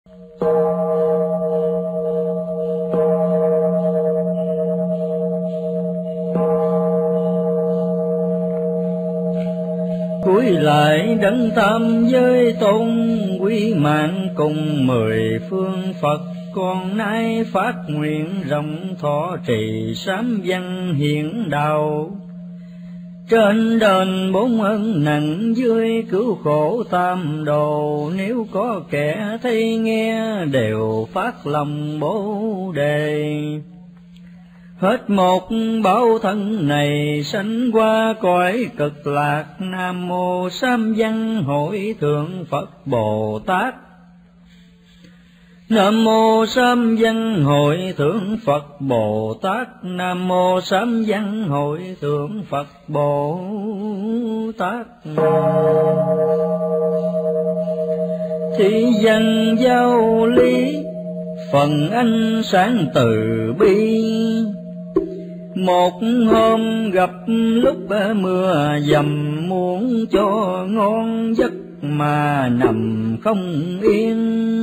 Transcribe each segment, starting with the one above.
Cúi lại đấng tam giới tôn, quý mạng cùng mười phương Phật, con nay phát nguyện rộng thọ trì sám văn hiển đạo. Trên đền bốn ân nặng, dưới cứu khổ tam đồ, nếu có kẻ thấy nghe đều phát lòng Bồ đề. Hết một báo thân này sanh qua cõi cực lạc, Nam mô Sám Văn Hội Thượng Phật Bồ Tát. Nam mô Sám Văn Hội Thượng Phật Bồ Tát. Nam mô Sám Văn Hội Thượng Phật Bồ Tát. Thị dân giao lý, phần ánh sáng từ bi. Một hôm gặp lúc mưa dầm, muốn cho ngon giấc mà nằm không yên.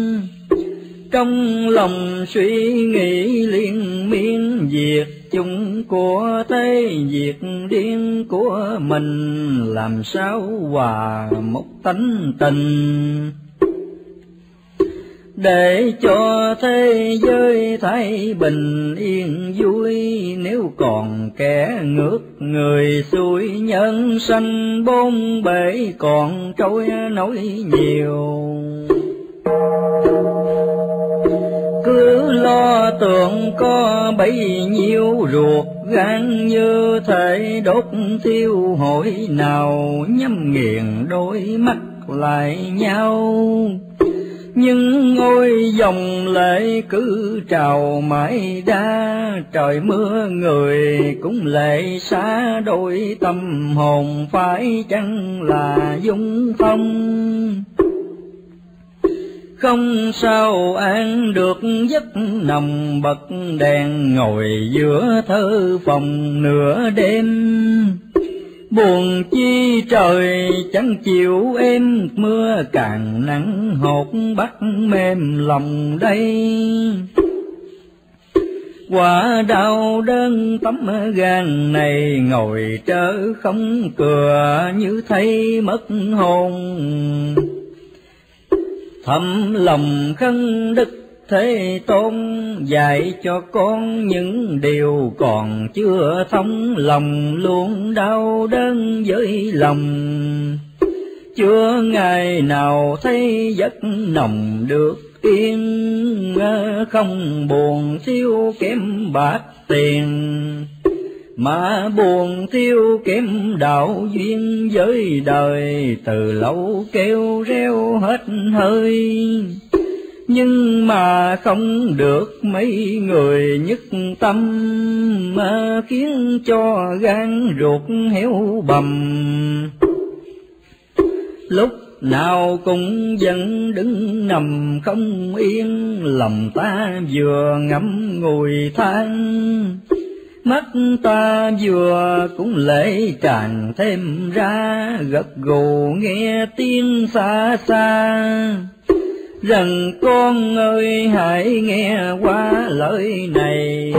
Trong lòng suy nghĩ liên miên, việc chung của thế việc điên của mình, làm sao hòa một tánh tình. Để cho thế giới thái bình yên vui, nếu còn kẻ ngược người xuôi, nhân sanh bốn bể còn trôi nổi nhiều. Cứ lo tưởng có bấy nhiêu ruột gan, như thể đốt thiêu hội nào, nhắm nghiền đôi mắt lại nhau. Nhưng ngôi dòng lệ cứ trào mãi đa, trời mưa người cũng lệ xa, đôi tâm hồn phải chăng là dung phong. Không sao an được giấc nằm bật đèn, ngồi giữa thơ phòng nửa đêm. Buồn chi trời chẳng chịu êm, mưa càng nắng hột bắt mềm lòng đây. Quả đau đơn tấm gan này, ngồi trơ không cửa, như thấy mất hồn. Thầm lòng khấn Đức Thế Tôn, dạy cho con những điều còn chưa thông, lòng luôn đau đớn với lòng. Chưa ngày nào thấy giấc nồng được yên, không buồn thiếu kém bạc tiền, mà buồn thiếu kém đạo duyên với đời. Từ lâu kêu reo hết hơi, nhưng mà không được mấy người nhất tâm, mà khiến cho gan ruột héo bầm. Lúc nào cũng vẫn đứng nằm không yên, lòng ta vừa ngẫm ngùi than, mắt ta vừa cũng lệ tràn thêm ra, gật gù nghe tiếng xa xa. Rằng con ơi hãy nghe qua lời này,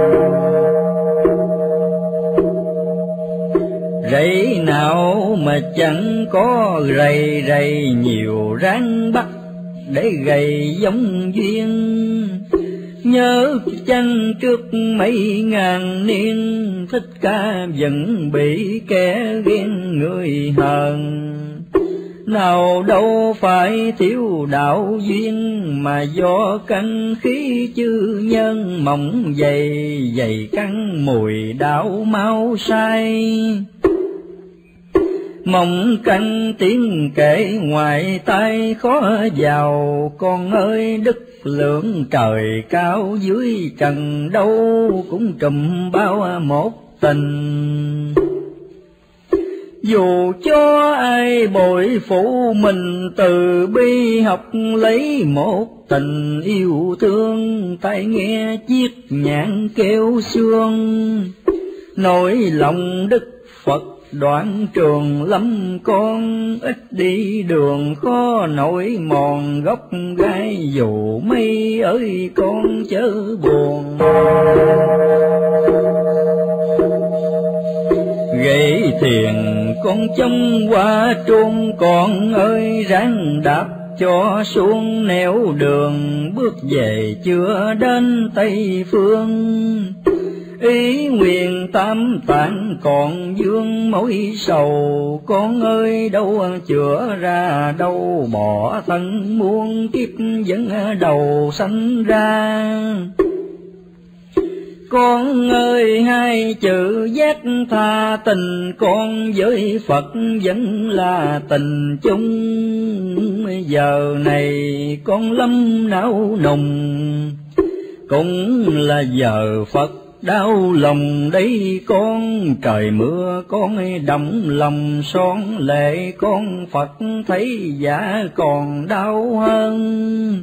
rẫy nào mà chẳng có rầy rầy, nhiều ráng bắt để gầy giống duyên. Nhớ chăng trước mấy ngàn niên, Thích Ca vẫn bị kẻ ghen người hờn. Nào đâu phải thiếu đạo duyên, mà do căn khí chư nhân mỏng dày, dày căng mùi đạo mau sai. Mộng canh tiếng kể ngoài tai khó vào, con ơi đức lượng trời cao dưới trần đâu cũng trùm bao một tình. Dù cho ai bội phụ mình từ bi, học lấy một tình yêu thương, tai nghe chiếc nhạc kêu sương. Nỗi lòng Đức Phật đoạn trường lâm con, ít đi đường khó nổi mòn, gốc gai dù mây ơi con chớ buồn. Gậy thiền con chông qua trung, con ơi ráng đạp cho xuống nẻo đường, bước về chưa đến Tây Phương. Ý nguyện tam tạng còn vương mối sầu, con ơi đâu chữa ra, đâu bỏ thân muôn kiếp vẫn đầu sanh ra. Con ơi hai chữ giác tha tình, con với Phật vẫn là tình chung. Giờ này con lâm não nùng, cũng là giờ Phật đau lòng đấy con. Trời mưa con đậm lòng son lệ, con Phật thấy dạ còn đau hơn.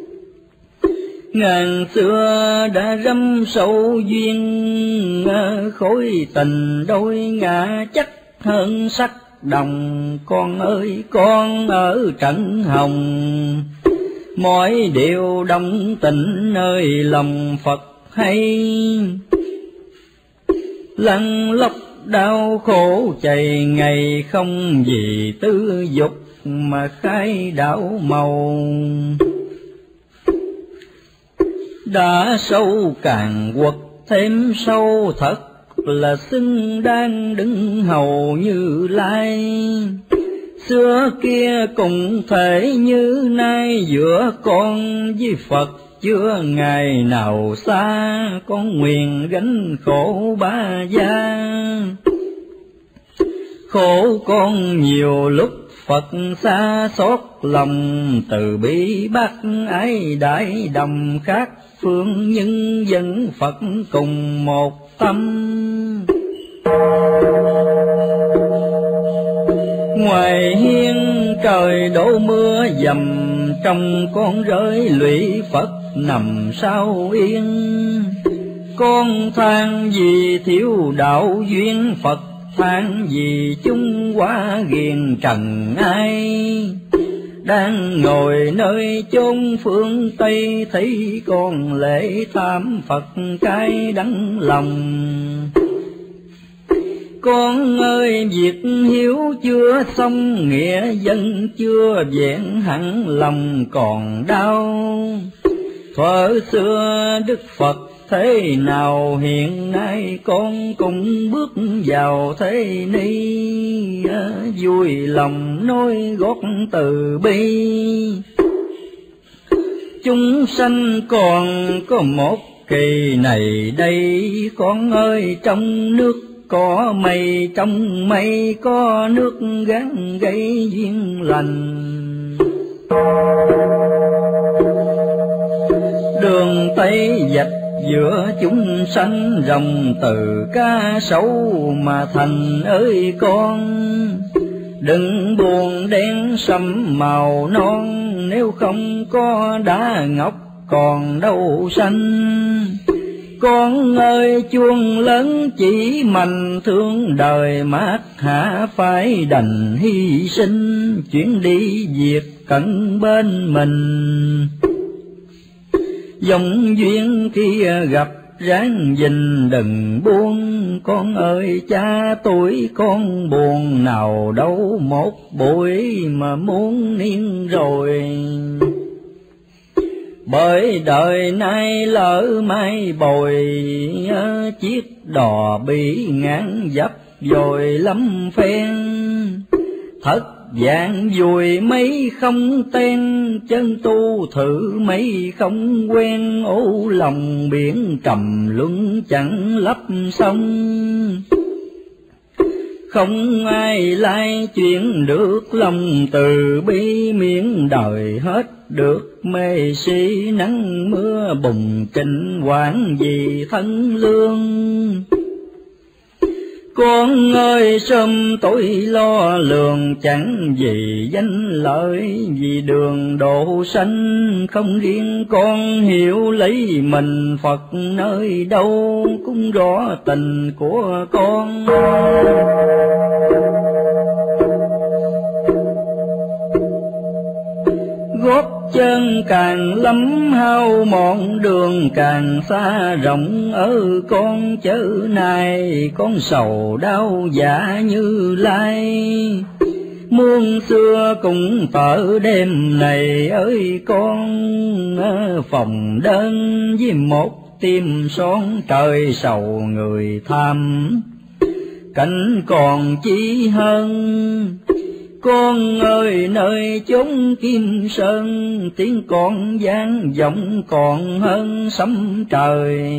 Ngàn xưa đã râm sâu duyên, khối tình đôi ngã chắc hơn sắc đồng. Con ơi con ở trận hồng, mọi điều đồng tình nơi lòng Phật hay. Lăn lóc đau khổ chày ngày, không vì tư dục mà khai đảo màu. Đã sâu càng quật thêm sâu, thật là xứng đang đứng hầu Như Lai. Xưa kia cùng thể như nay, giữa con với Phật chưa ngày nào xa. Con nguyện gánh khổ ba gia, khổ con nhiều lúc Phật xa xót lòng. Từ bi bác ái đại đồng khác phương, nhưng dân Phật cùng một tâm. Ngoài hiên trời đổ mưa dầm, trong con rơi lụy Phật nằm sao yên. Con than vì thiếu đạo duyên, Phật than vì chúng quá ghiền trần ai. Đang ngồi nơi chốn phương Tây, thấy con lễ tham Phật cái đắng lòng. Con ơi việc hiếu chưa xong, nghĩa dân chưa vẹn hẳn, lòng còn đau. Thuở xưa Đức Phật thế nào, hiện nay con cũng bước vào thế ni. Vui lòng nói gót từ bi, chúng sanh còn có một kỳ này đây. Con ơi trong nước có mây, trong mây có nước, gắn gây duyên lành. Đường Tây dạch giữa chúng sanh, rồng từ cá sấu mà thành ơi con. Đừng buồn đen sẫm màu non, nếu không có đá ngọc còn đâu xanh. Con ơi chuông lớn chỉ mạnh thương đời, mát hạ phải đành hy sinh. Chuyến đi việc cận bên mình, dòng duyên khi gặp ráng gìn đừng buông. Con ơi cha tuổi con buồn, nào đâu một buổi mà muốn niên rồi. Bởi đời nay lỡ mai bồi, chiếc đò bị ngán dập rồi lắm phen. Thất dạng dùi mấy không tên, chân tu thử mấy không quen. Ố lòng biển trầm luân chẳng lấp xong, không ai lai chuyện được lòng từ bi. Miếng đời hết được mê si, nắng mưa bùng kinh hoảng vì thân lương. Con ơi sớm tối lo lường, chẳng vì danh lợi vì đường độ sanh. Không riêng con hiểu lấy mình Phật nơi đâu, cũng rõ tình của con. Gót chân càng lắm hao mòn, đường càng xa rộng ở con chớ này. Con sầu đau dạ Như Lai, muôn xưa cũng tở đêm này ơi con. Phòng đơn với một tim son, trời sầu người tham cảnh còn chi hơn. Con ơi nơi chốn Kim Sơn, tiếng con vang vọng còn hơn sấm trời.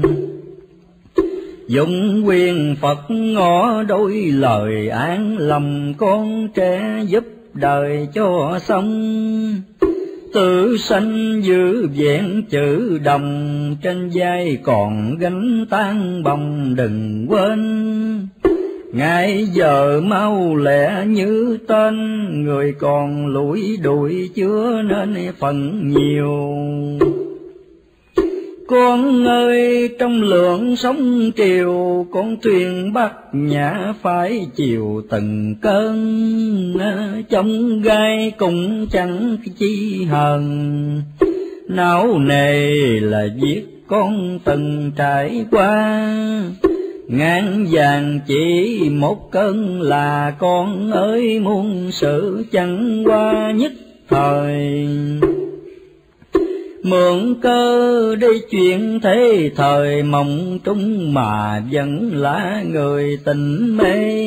Dụng quyền Phật ngõ đôi lời an lòng con trẻ, giúp đời cho xong. Tự sanh giữ vẹn chữ đồng, trên vai còn gánh tan bồng đừng quên. Ngày giờ mau lẹ như tên, người còn lủi đuổi chưa nên phần nhiều. Con ơi trong lượng sóng triều, con thuyền Bát Nhã phải chịu từng cơn. Trong gai cũng chẳng chi hờn, não nề là việc con từng trải qua. Ngàn vàng chỉ một cơn là con ơi, muôn sự chẳng qua nhất thời. Mượn cơ đây chuyện thế thời, mộng trung mà vẫn là người tình mê.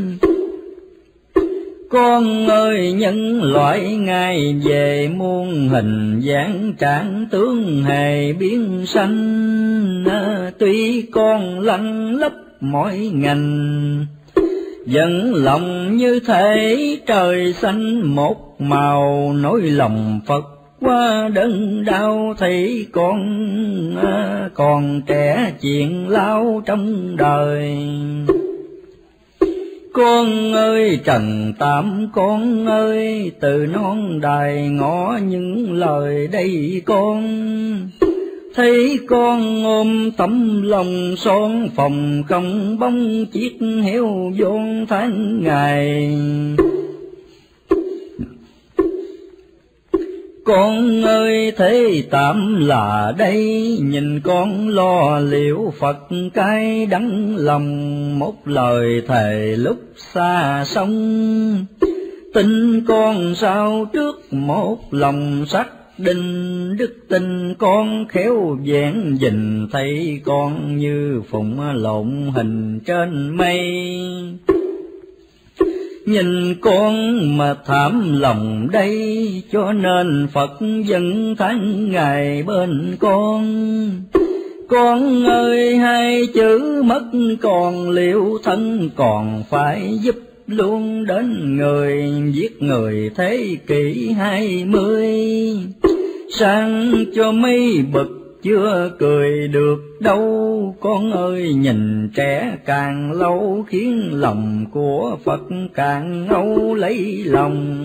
Con ơi nhân loại ngày về, muôn hình dáng trạng tướng hề biến sanh. Tuy con lăn lấp mỗi ngành, vẫn lòng như thể trời xanh một màu. nỗi lòng Phật qua đớn đau, thấy còn trẻ chuyện lao trong đời. Con ơi trần tam con ơi, từ non đài ngõ những lời đây con. Thấy con ôm tấm lòng son, phòng không bóng chiếc heo vốn tháng ngày. Con ơi thế tạm là đây, nhìn con lo liệu Phật cái đắng lòng. Một lời thề lúc xa sông, tin con sao trước một lòng sắc định. Đức tin con khéo vẹn dình, thấy con như phụng lộn hình trên mây. Nhìn con mà thảm lòng đây, cho nên Phật dân tháng ngày bên con. Con ơi hai chữ mất còn, liệu thân còn phải giúp luôn đến người. Giết người thế kỷ 20, sang cho mấy bậc chưa cười được đâu. Con ơi nhìn trẻ càng lâu, khiến lòng của Phật càng âu lấy lòng.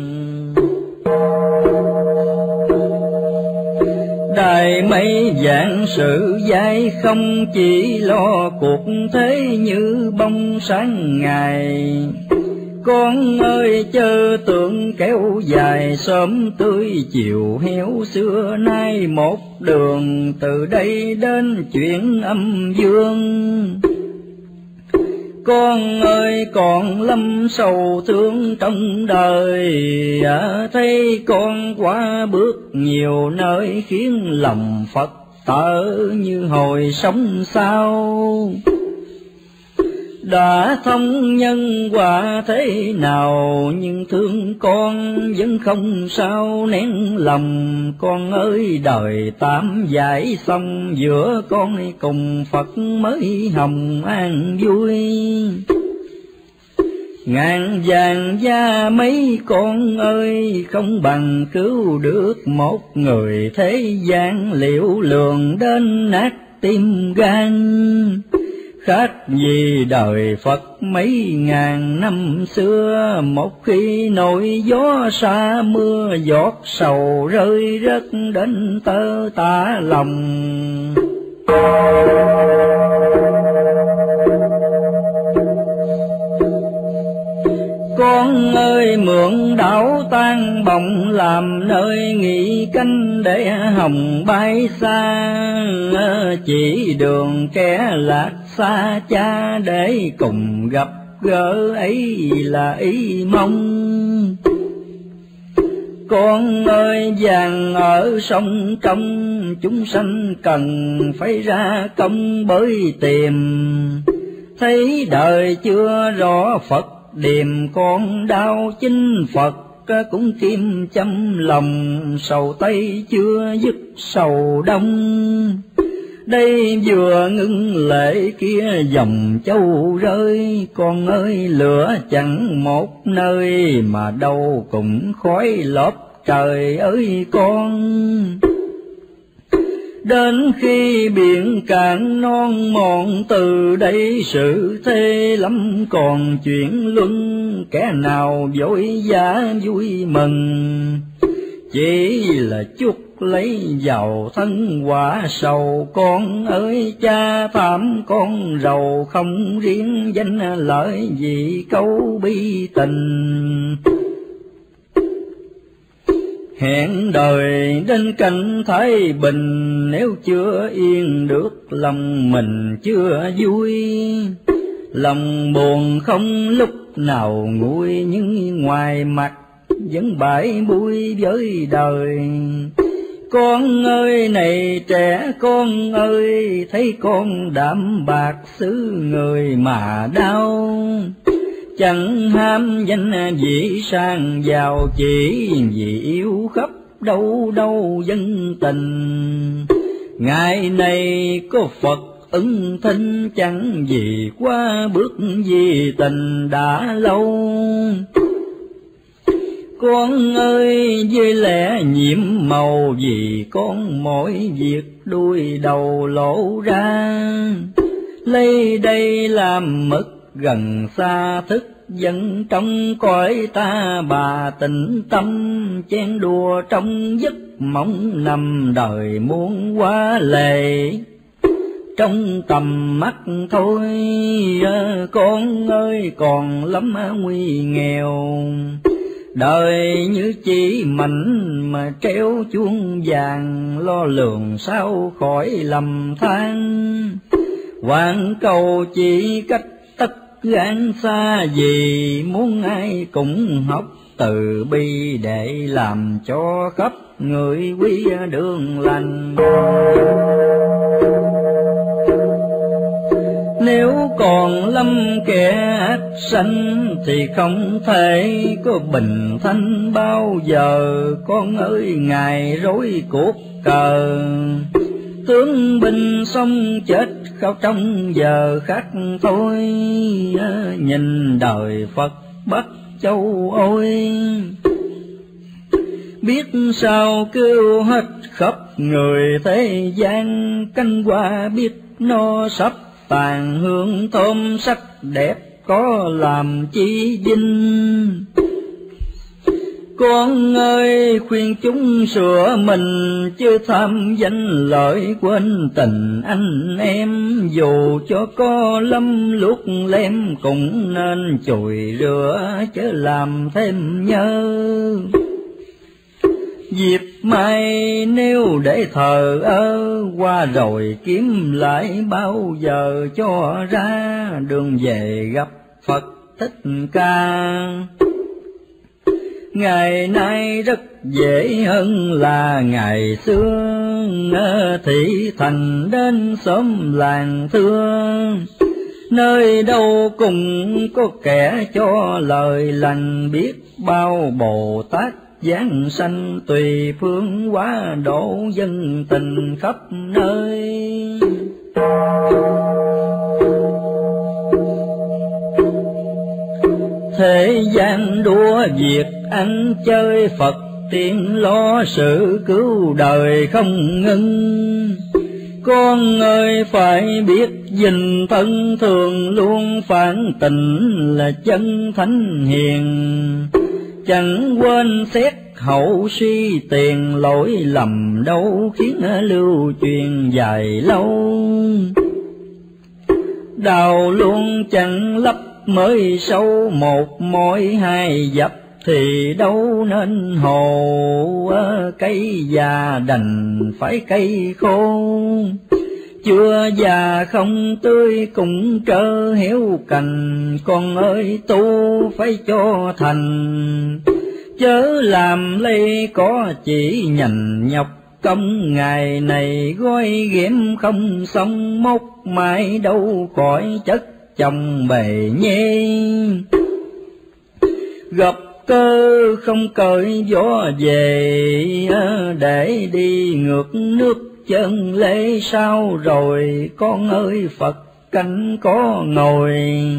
Đài mây vạn sự dai, không chỉ lo cuộc thế như bông sáng ngày. Con ơi chớ tưởng kéo dài, sớm tươi chiều héo xưa nay một đường. Từ đây đến chuyện âm dương, con ơi còn lâm sầu thương trong đời. Thấy con quá bước nhiều nơi, khiến lòng Phật tở như hồi sống sao. Đã thông nhân quả thế nào, nhưng thương con vẫn không sao nén lòng. Con ơi đời tạm giải xong, giữa con cùng Phật mới hồng an vui. Ngàn vàng gia mấy con ơi, không bằng cứu được một người thế gian. Liệu lường đến nát tim gan, khác gì đời Phật mấy ngàn năm xưa. Một khi nổi gió xa mưa, giọt sầu rơi rớt đến tơ tả lòng. Con ơi mượn đảo tan bồng, làm nơi nghỉ canh để hồng bay xa. Chỉ đường kẻ lạc xa cha, để cùng gặp gỡ ấy là ý mong. Con ơi vàng ở sông trong, chúng sanh cần phải ra công bởi tìm. Thấy đời chưa rõ Phật điềm, con đau chính Phật cũng kim châm lòng. Sầu Tây chưa dứt sầu Đông, đây vừa ngưng lệ kia dòng châu rơi. Con ơi lửa chẳng một nơi, mà đâu cũng khói lốp trời ơi con. Đến khi biển cạn non mòn, từ đây sự thế lắm còn chuyện luân. Kẻ nào vội vã vui mừng, chỉ là chút lấy giàu thân quả sầu. Con ơi cha thảm con rầu, không riêng danh lợi vì câu bi tình. Hẹn đời đến cảnh thái bình, nếu chưa yên được lòng mình chưa vui. Lòng buồn không lúc nào nguôi, nhưng ngoài mặt vẫn bãi bui với đời. Con ơi này trẻ con ơi, thấy con đạm bạc xứ người mà đau. Chẳng ham danh vị sang giàu, chỉ vì yêu khắp đâu đâu dân tình. Ngày này có Phật ứng thinh, chẳng vì qua bước vì tình đã lâu. Con ơi với lẽ nhiệm màu, vì con mỗi việc đuôi đầu lộ ra. Lấy đây làm mực gần xa thức dân trong cõi ta, bà tĩnh tâm chen đùa trong giấc mộng. Nằm đời muôn quá lệ trong tầm mắt thôi, con ơi còn lắm nguy nghèo. Đời như chỉ mảnh mà treo chuông vàng, lo lường sao khỏi lầm than. Hoàn cầu chỉ cách tất gan xa, vì muốn ai cũng học từ bi, để làm cho khắp người quý đường lành. Nếu còn lâm kẻ ác sanh, thì không thể có bình thanh bao giờ. Con ơi ngài rối cuộc cờ, tướng binh sống chết khao trong giờ khắc thôi. Nhìn đời Phật Bắc Châu ôi, biết sao kêu hết khắp người thế gian. Canh hoa biết no sắp tàn, hương thơm sắc đẹp có làm chi vinh. Con ơi khuyên chúng sửa mình, chứ tham danh lợi quên tình anh em. Dù cho có lâm luốc lem, cũng nên chùi rửa chớ làm thêm nhớ. Dịp mai nếu để thờ ơ, qua rồi kiếm lại bao giờ cho ra. Đường về gặp Phật Thích Ca, ngày nay rất dễ hơn là ngày xưa. Thị thành đến xóm làng thưa, nơi đâu cũng có kẻ cho lời lành. Biết bao Bồ Tát giáng sanh, tùy phương hóa độ dân tình khắp nơi. Thế gian đua việc ăn chơi, Phật tiên lo sự cứu đời không ngưng. Con ơi phải biết gìn thân thường luôn phản tình là chân thánh hiền, chẳng quên xét hậu suy tiền lỗi lầm đâu khiến lưu truyền dài lâu. Đào luôn chẳng lấp mới sâu, một mối hai dập thì đâu nên hồ. Cây già đành phải cây khô, chưa già không tươi cũng trơ héo cành. Con ơi tu phải cho thành, chớ làm lây có chỉ nhành nhọc công. Ngày này gói ghém không xong, mốc mãi đâu cõi chất chồng bề nhê. Gặp cơ không cởi gió về, để đi ngược nước chân lễ sao rồi. Con ơi Phật canh có ngồi,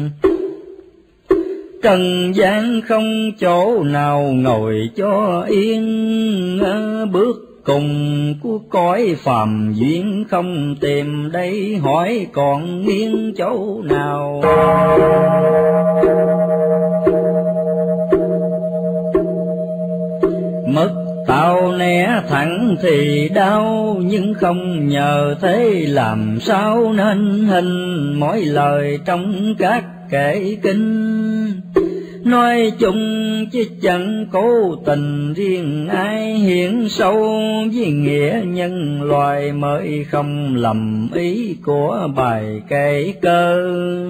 trần gian không chỗ nào ngồi cho yên. Bước cùng của cõi phàm duyên không tìm đây, hỏi còn nghiêng chỗ nào. Mất tao né thẳng thì đau, nhưng không nhờ thế làm sao nên hình. Mỗi lời trong các kệ kinh nói chung chứ chẳng cố tình riêng ai, hiện sâu với nghĩa nhân loài mới không lầm ý của bài kệ cơ.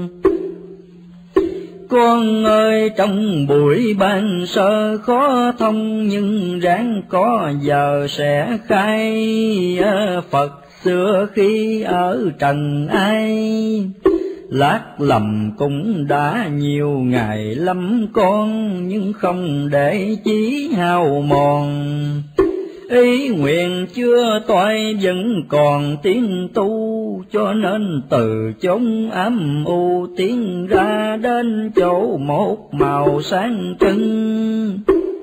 Con ơi trong buổi ban sơ khó thông, nhưng ráng có giờ sẽ khai. Phật xưa khi ở trần ai, lát lầm cũng đã nhiều ngày lắm con. Nhưng không để chí hao mòn, ý nguyện chưa toại vẫn còn tiến tu. Cho nên từ chốn ám u tiến ra đến chỗ một màu sáng trưng.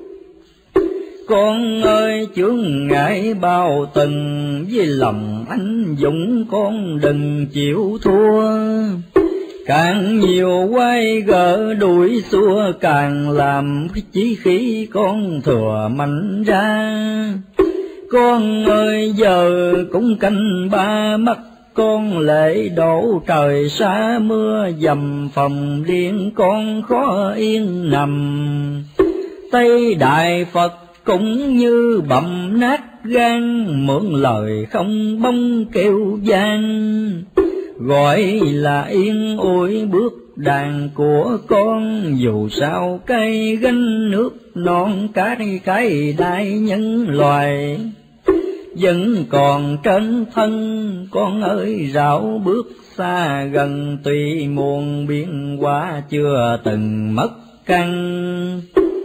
Con ơi chướng ngại bao từng, với lòng anh dũng con đừng chịu thua. Càng nhiều quay gỡ đuổi xua, càng làm chí khí con thừa mạnh ra. Con ơi giờ cũng canh ba mắt, con lễ đổ trời xa mưa dầm phòng riêng. Con khó yên nằm Tây Đại Phật cũng như bầm nát gan, mượn lời không bông kêu gian. Gọi là yên ôi bước đàn của con, dù sao cây gánh nước non cái đại nhân loài. Vẫn còn trên thân con ơi rảo bước xa gần, tuy muôn biến hóa chưa từng mất căn.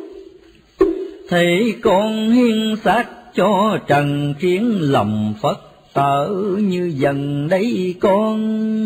Thì con hiến xác cho trần, khiến lòng Phật tử như dần đây con.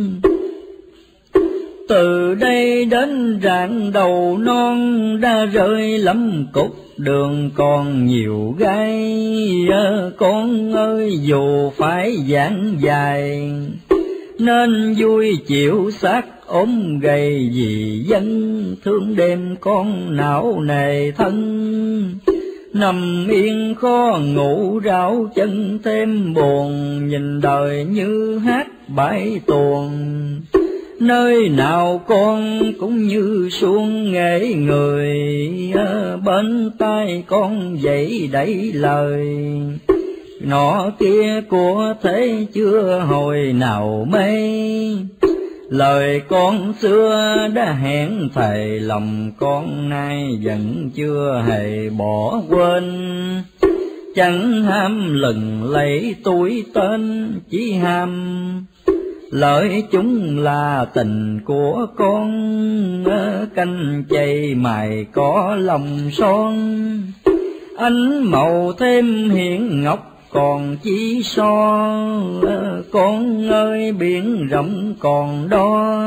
Từ đây đến rạng đầu non, đã rơi lắm cục đường còn nhiều gai. Con ơi dù phải giảng dài, nên vui chịu xác ốm gầy. Vì dân thương đêm con não nề thân, nằm yên khó ngủ ráo chân thêm buồn. Nhìn đời như hát bãi tuồng, nơi nào con cũng như suông nghệ người. Bên tai con dậy đẩy lời, nọ kia của thế chưa hồi nào mây. Lời con xưa đã hẹn thầy, lòng con nay vẫn chưa hề bỏ quên. Chẳng ham lừng lấy tuổi tên, chỉ ham lợi chúng là tình của con. Canh chay mài có lòng son, ánh màu thêm hiện ngọc còn chỉ so. Con ơi biển rộng còn đo,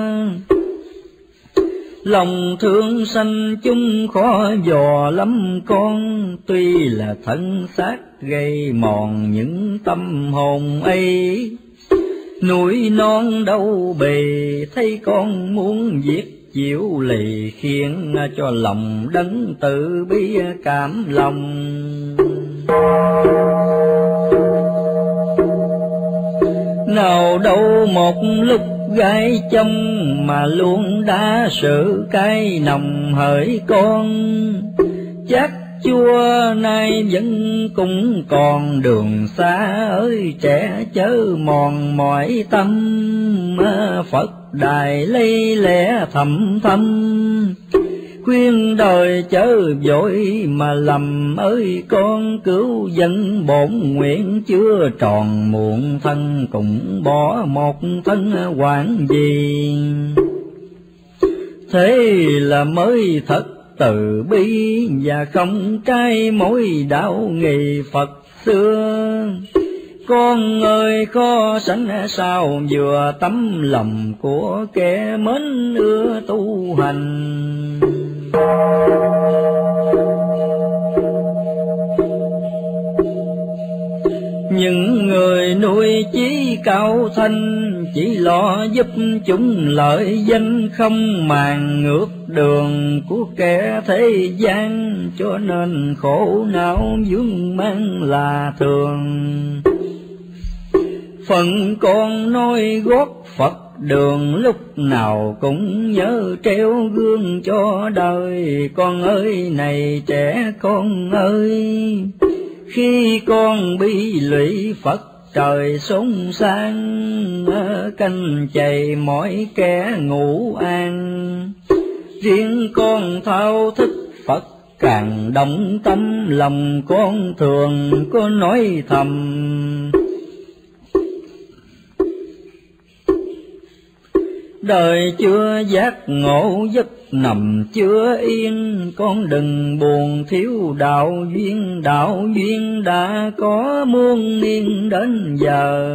lòng thương sanh chúng khó dò lắm con. Tuy là thân xác gây mòn những tâm hồn ấy, núi non đâu bề, thấy con muốn giết chịu lì, khiến cho lòng đấng tự bi cảm lòng. Nào đâu một lúc gái chông, mà luôn đã sự cay nồng hỡi con. Chắc chua nay vẫn cũng còn đường xa ơi trẻ, chớ mòn mỏi tâm. Phật đài lây lẽ thầm thầm, khuyên đời chớ vội mà lầm ơi con. Cứu dân bổn nguyện chưa tròn, muộn thân cũng bỏ một thân quản gì. Thế là mới thật từ bi, và không trái mối đạo nghị Phật xưa. Con ơi khó sánh sao vừa tấm lòng của kẻ mến ưa tu hành. Những người nuôi chí cao thanh, chỉ lo giúp chúng lợi danh, không màng ngược đường của kẻ thế gian. Cho nên khổ não vướng mang là thường. Phần con nói gót Phật đường, lúc nào cũng nhớ treo gương cho đời. Con ơi này trẻ con ơi, khi con bị lụy Phật trời xốn sang, canh chày mỗi kẻ ngủ an. Riêng con thao thức Phật càng động tâm, lòng con thường có nói thầm. Đời chưa giác ngộ giấc nằm chưa yên, con đừng buồn thiếu đạo duyên. Đạo duyên đã có muôn niên đến giờ.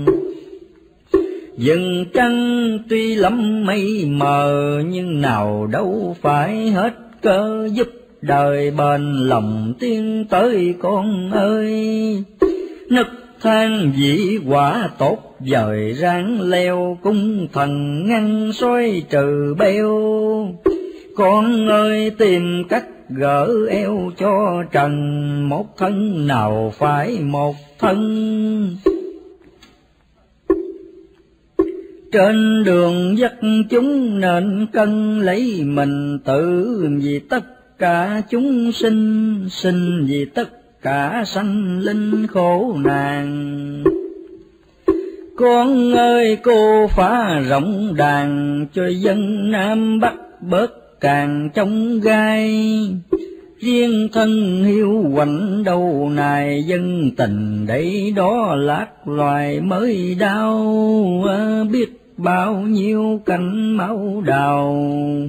Dừng trăng tuy lắm mây mờ, nhưng nào đâu phải hết cơ giúp đời bền lòng tiến tới con ơi. Nức than dĩ quả tốt dời ráng leo, cung thần ngăn soi trừ beo. Con ơi tìm cách gỡ eo cho trần, một thân nào phải một thân. Trên đường dắt chúng nên cân lấy mình tự, vì tất cả chúng sinh, sinh vì tất cả sanh linh khổ nạn. Con ơi cô phá rộng đàn, cho dân Nam Bắc bớt càng trong gai. Riêng thân hiu quạnh đầu này, dân tình đấy đó lạc loài mới đau. Biết bao nhiêu cánh máu đào,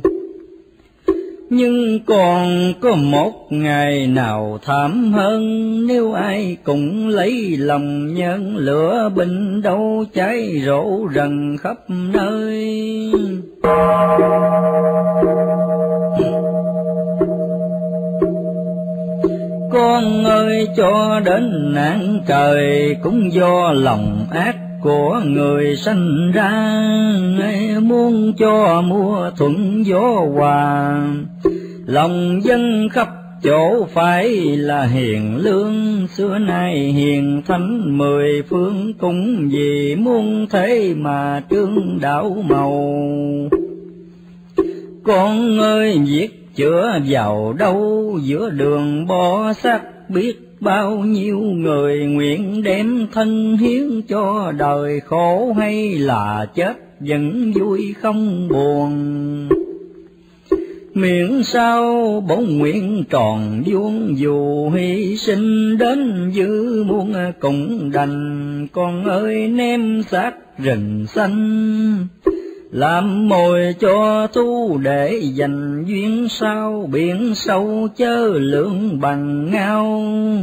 nhưng còn có một ngày nào thảm hơn. Nếu ai cũng lấy lòng nhân, lửa binh đâu cháy rộ rần khắp nơi. Con ơi cho đến nạn trời, cũng do lòng ác của người sanh ra. Muốn cho mưa thuận gió hòa, lòng dân khắp chỗ phải là hiền lương. Xưa nay hiền thánh mười phương, cũng vì muốn thế mà trương đạo màu. Con ơi viết chữa vào đâu, giữa đường bỏ xác biết bao nhiêu người. Nguyện đem thân hiến cho đời, khổ hay là chết vẫn vui không buồn. Miễn sao bổn nguyện tròn vuông, dù hy sinh đến dư muôn cũng đành. Con ơi ném xác rừng xanh, làm mồi cho thu để dành duyên sao. Biển sâu chớ lượng bằng ngao,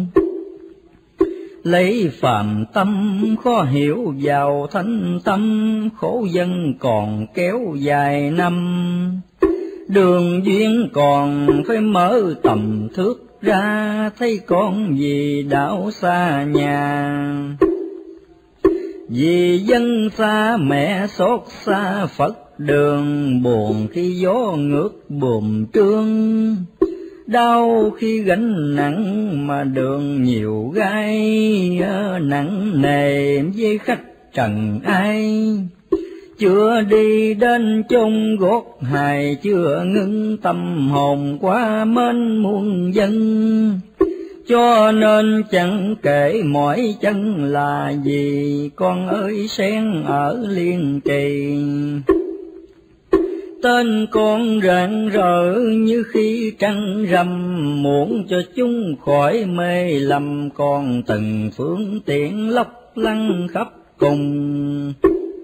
lấy phàm tâm khó hiểu vào thánh tâm. Khổ dân còn kéo dài năm, đường duyên còn phải mở tầm thước ra. Thấy con gì đảo xa nhà, Vì dân xa mẹ xót xa Phật đường, buồn khi gió ngược buồm trương. Đau khi gánh nặng mà đường nhiều gai, nặng nề với khách trần ai. Chưa đi đến chốn gót hài, chưa ngưng tâm hồn qua mến muôn dân. Cho nên chẳng kể mỏi chân là gì, con ơi sen ở Liên Trì. Tên con rạng rỡ như khi trăng rằm, muốn cho chúng khỏi mê lầm. Còn từng phương tiện lóc lăng khắp cùng.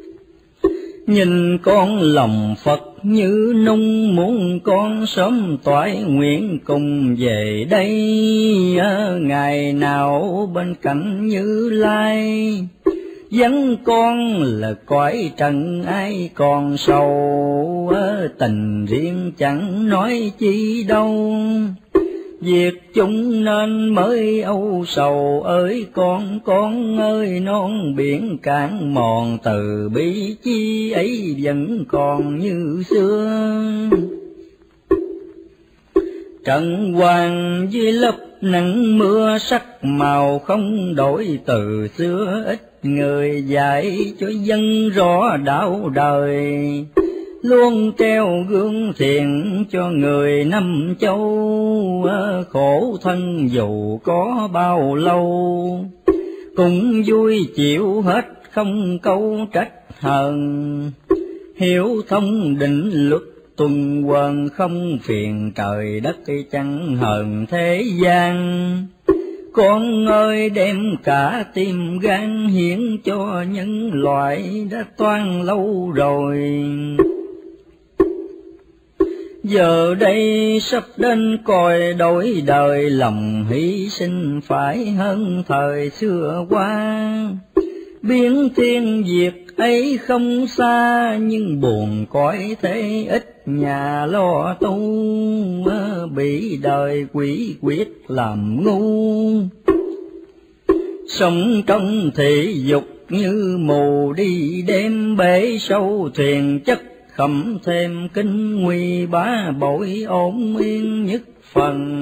Nhìn con lòng Phật như nung, muốn con sớm toại nguyện cùng về đây. Ngày nào bên cạnh Như Lai, vắng con là cõi trần ai còn sầu. Tình riêng chẳng nói chi đâu, việc chúng nên mới âu sầu. Ơi con ơi non biển cạn mòn, từ bi chi ấy vẫn còn như xưa. Trận hoàng với lớp nắng mưa, sắc màu không đổi từ xưa. Ít người dạy cho dân rõ đạo đời, luôn treo gương thiện cho người năm châu. Khổ thân dù có bao lâu, cũng vui chịu hết không câu trách hờn. Hiểu thông định luật tuần hoàn, không phiền trời đất chẳng hờn thế gian. Con ơi đem cả tim gan hiến cho nhân loại đã toan lâu rồi. Giờ đây sắp đến còi đổi đời, lòng hy sinh phải hơn thời xưa qua. Biến thiên diệt ấy không xa, nhưng buồn cõi thế ít nhà lo tu. Bị đời quỷ quyết làm ngu, sống trong thị dục như mù đi đêm. Bể sâu thuyền chất khẩm thêm kinh nguy, bá bội ổn yên nhất phần.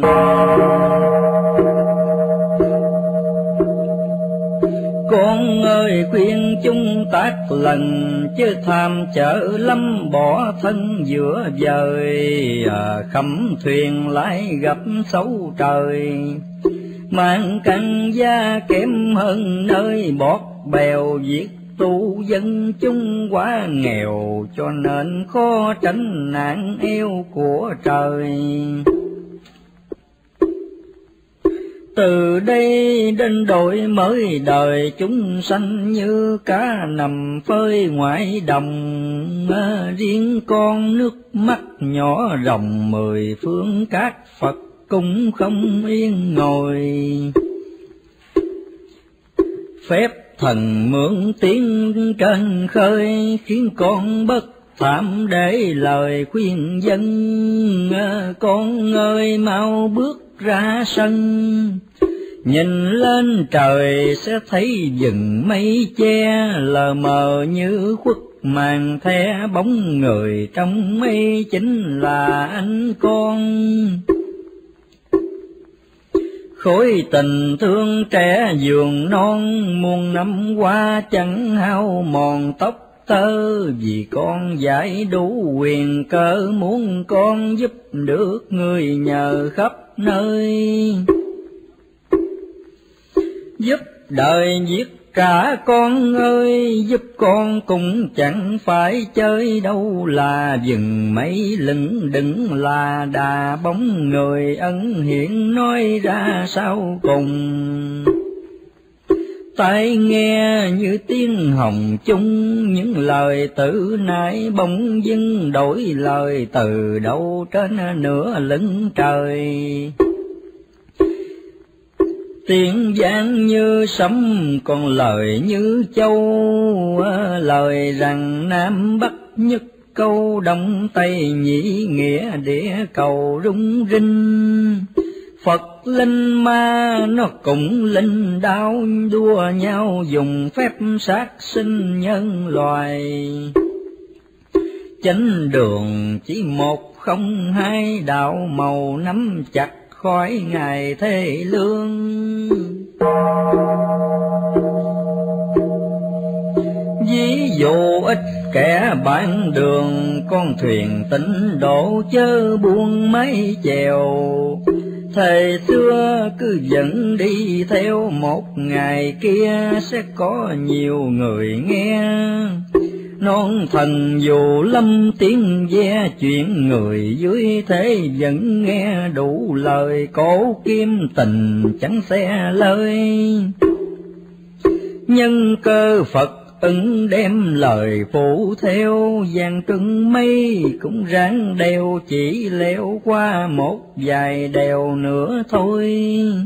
Con ơi khuyên chung tác lần, chứ tham chở lắm bỏ thân giữa vời. Khẩm thuyền lại gặp xấu trời, mang căn gia kém hơn nơi bọt bèo. Việc tu dân chúng quá nghèo, cho nên khó tránh nạn eo của trời. Từ đây đến đổi mới đời, chúng sanh như cá nằm phơi ngoại đồng. Riêng con nước mắt nhỏ ròng 10 phương các Phật cũng không yên ngồi. Phép thần mượn tiếng trên khơi, khiến con bất phạm để lời khuyên dân. Con ơi mau bước ra sân, nhìn lên trời sẽ thấy rừng mây che. Lờ mờ như khuất màn the bóng người, trong mây chính là anh con. Khối tình thương trẻ giường non, muôn năm qua chẳng hao mòn tóc tơ. Vì con giải đủ quyền cơ, muốn con giúp được người nhờ khắp nơi. Giúp đời giết cả con ơi, giúp con cũng chẳng phải chơi đâu. Là vừng mấy lưng đừng là đà bóng người, ân hiện nói ra sau cùng. Tai nghe như tiếng hồng chung, những lời tử nãy bỗng dưng đổi lời. Từ đâu trên nửa lưng trời, tiếng vang như sấm còn lời như châu. Lời rằng Nam Bắc nhất câu, Đông Tây nhĩ nghĩa địa cầu rung rinh. Phật linh ma nó cũng linh đao, đua nhau dùng phép sát sinh nhân loài. Chánh đường chỉ một không hai, đạo màu nắm chặt khói ngày thế lương. Ví dụ ít kẻ bạn đường, con thuyền tịnh độ chớ buông máy chèo. Thời xưa cứ dẫn đi theo, một ngày kia sẽ có nhiều người nghe. Non thần dù lâm tiếng ve, chuyện người dưới thế vẫn nghe đủ lời. Cổ kim tình chẳng xe lời, nhân cơ Phật ứng đem lời phụ theo. Giang trưng mây cũng ráng đeo, chỉ leo qua một vài đèo nữa thôi.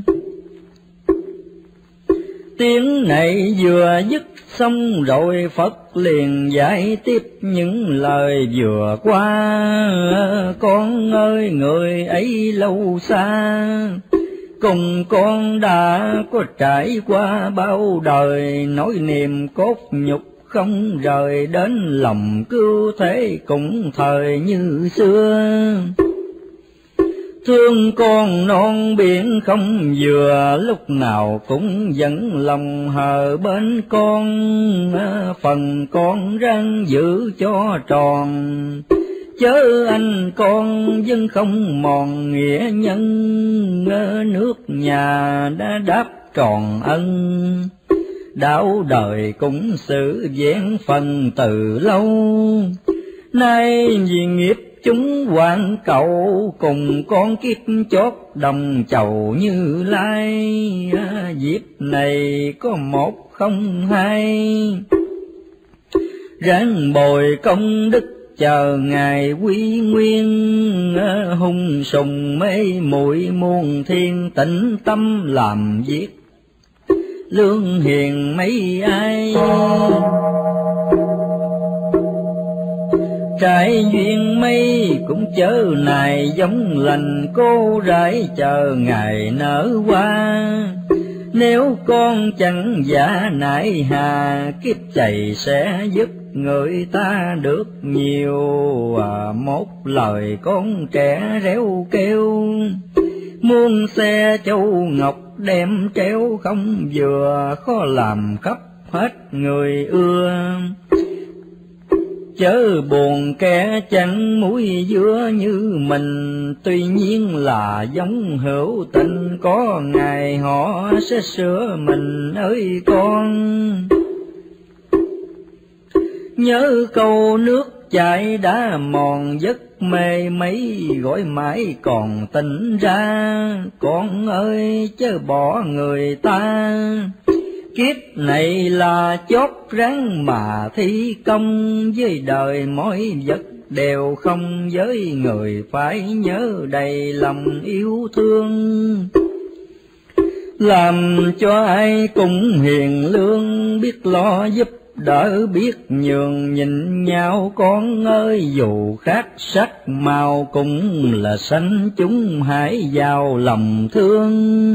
Tiếng này vừa dứt xong rồi, Phật liền giải tiếp những lời vừa qua. Con ơi người ấy lâu xa, cùng con đã có trải qua bao đời. Nỗi niềm cốt nhục không rời, đến lòng cứu thế cũng thời như xưa. Thương con non biển không vừa, lúc nào cũng dẫn lòng hờ bên con. Phần con ráng giữ cho tròn, chớ anh con dân không mòn nghĩa nhân. Nước nhà đã đáp tròn ân, đạo đời cũng xử vẹn phần từ lâu. Nay vì nghiệp chúng hoạn cầu, cùng con kiếp chót đồng chầu Như Lai. Dịp này có một không hai, ráng bồi công đức chờ ngày quy nguyên. Hung sùng mê muội muôn thiên, tĩnh tâm làm việc lương hiền mấy ai. Trái duyên mây cũng chớ nài giống lành, cô rải chờ ngày nở hoa. Nếu con chẳng giả nại hà, kiếp chày sẽ giúp người ta được nhiều. Một lời con trẻ réo kêu, muôn xe châu ngọc đem treo không vừa. Khó làm khắp hết người ưa, chớ buồn kẻ chẳng muối dứa như mình. Tuy nhiên là giống hữu tình, có ngày họ sẽ sửa mình ơi con. Nhớ câu nước chảy đã mòn, giấc mê mấy gọi mãi còn tỉnh ra. Con ơi chớ bỏ người ta, kiếp này là chót ráng mà thi công. Với đời mỗi vật đều không, với người phải nhớ đầy lòng yêu thương. Làm cho ai cũng hiền lương, biết lo giúp đỡ biết nhường nhịn nhau. Con ơi dù khác sắc màu cũng là sanh chúng, hãy vào lòng thương.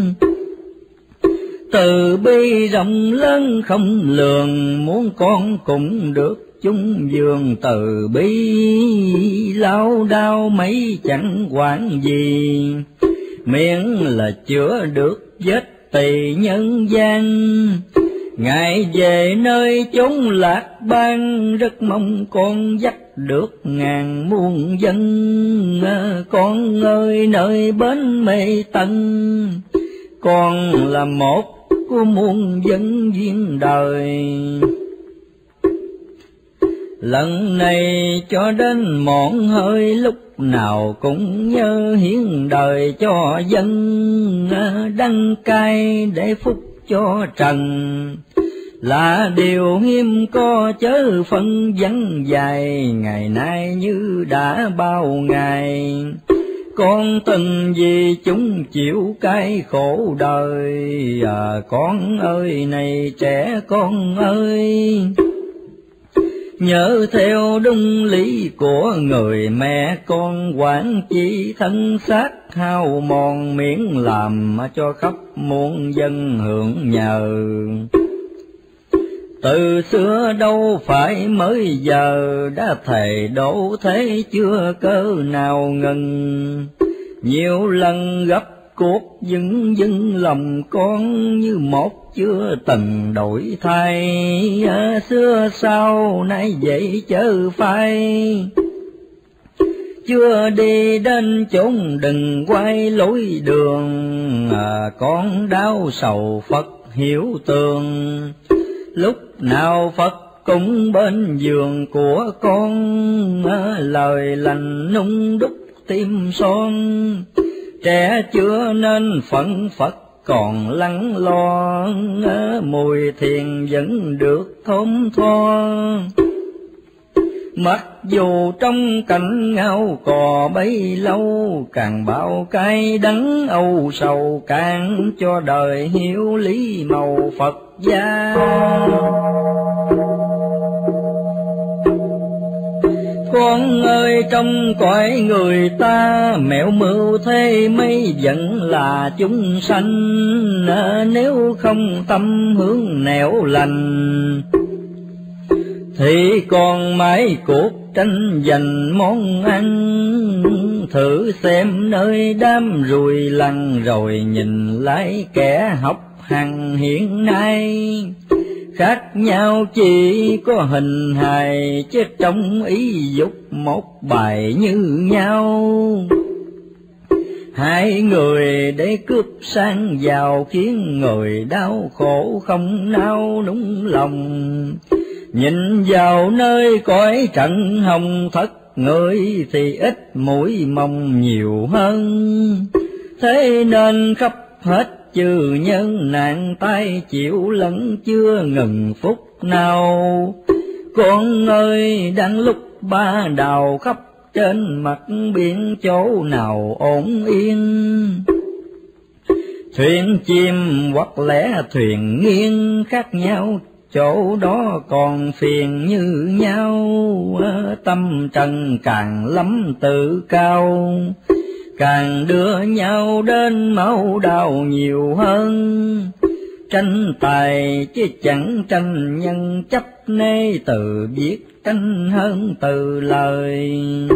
Từ bi rộng lớn không lường, muốn con cũng được chung giường. Từ bi lao đao mấy chẳng quản gì, miễn là chữa được vết tỳ nhân gian. Ngài về nơi chốn lạc ban, rất mong con dắt được ngàn muôn dân. Con ơi nơi bến Mê Tân, con là một của muôn dân duyên đời. Lần này cho đến mòn hơi, lúc nào cũng nhớ hiến đời cho dân. Đăng cai để phúc cho trần, là điều hiếm có chớ phân vắng dài. Ngày nay như đã bao ngày, con từng vì chúng chịu cái khổ đời. Con ơi này trẻ con ơi, nhớ theo đúng lý của người mẹ con, quản chi thân xác hao mòn, miễn làm cho khắp muôn dân hưởng nhờ. Từ xưa đâu phải mới giờ, đã thề đổ thế chưa cớ nào ngừng. Nhiều lần gấp cuộc dưng dưng lòng con, như một chưa từng đổi thay. Xưa sau nay vậy chớ phai, chưa đi đến chốn đừng quay lối đường. Con đau sầu Phật hiểu tường, lúc nào Phật cũng bên giường của con. Lời lành nung đúc tim son, trẻ chưa nên phận Phật còn lắng lo. Mùi thiền vẫn được thơm tho, mặc dù trong cảnh ngao cò bấy lâu. Càng bao cay đắng âu sầu, càng cho đời hiểu lý màu Phật gia. Con ơi trong cõi người ta, mẹo mưu thế mấy vẫn là chúng sanh. Nếu không tâm hướng nẻo lành, thì còn mãi cuộc tranh giành món ăn. Thử xem nơi đám ruồi lằn, rồi nhìn lại kẻ học hành hiện nay. Khác nhau chỉ có hình hài, chứ trong ý dục một bài như nhau. Hai người để cướp sang giàu, khiến người đau khổ không nao núng lòng. Nhìn vào nơi cõi trận hồng thất, người thì ít mũi mong nhiều hơn. Thế nên khắp hết trừ nhân nạn, tay chịu lẫn chưa ngừng phút nào. Con ơi đang lúc ba đào khắp trên mặt biển, chỗ nào ổn yên. Thuyền chim hoặc lẽ thuyền nghiêng, khác nhau chỗ đó còn phiền như nhau. Tâm trần càng lắm tự cao, càng đưa nhau đến máu đau nhiều hơn. Tranh tài chứ chẳng tranh nhân chấp, nê từ biết tranh hơn từ lời.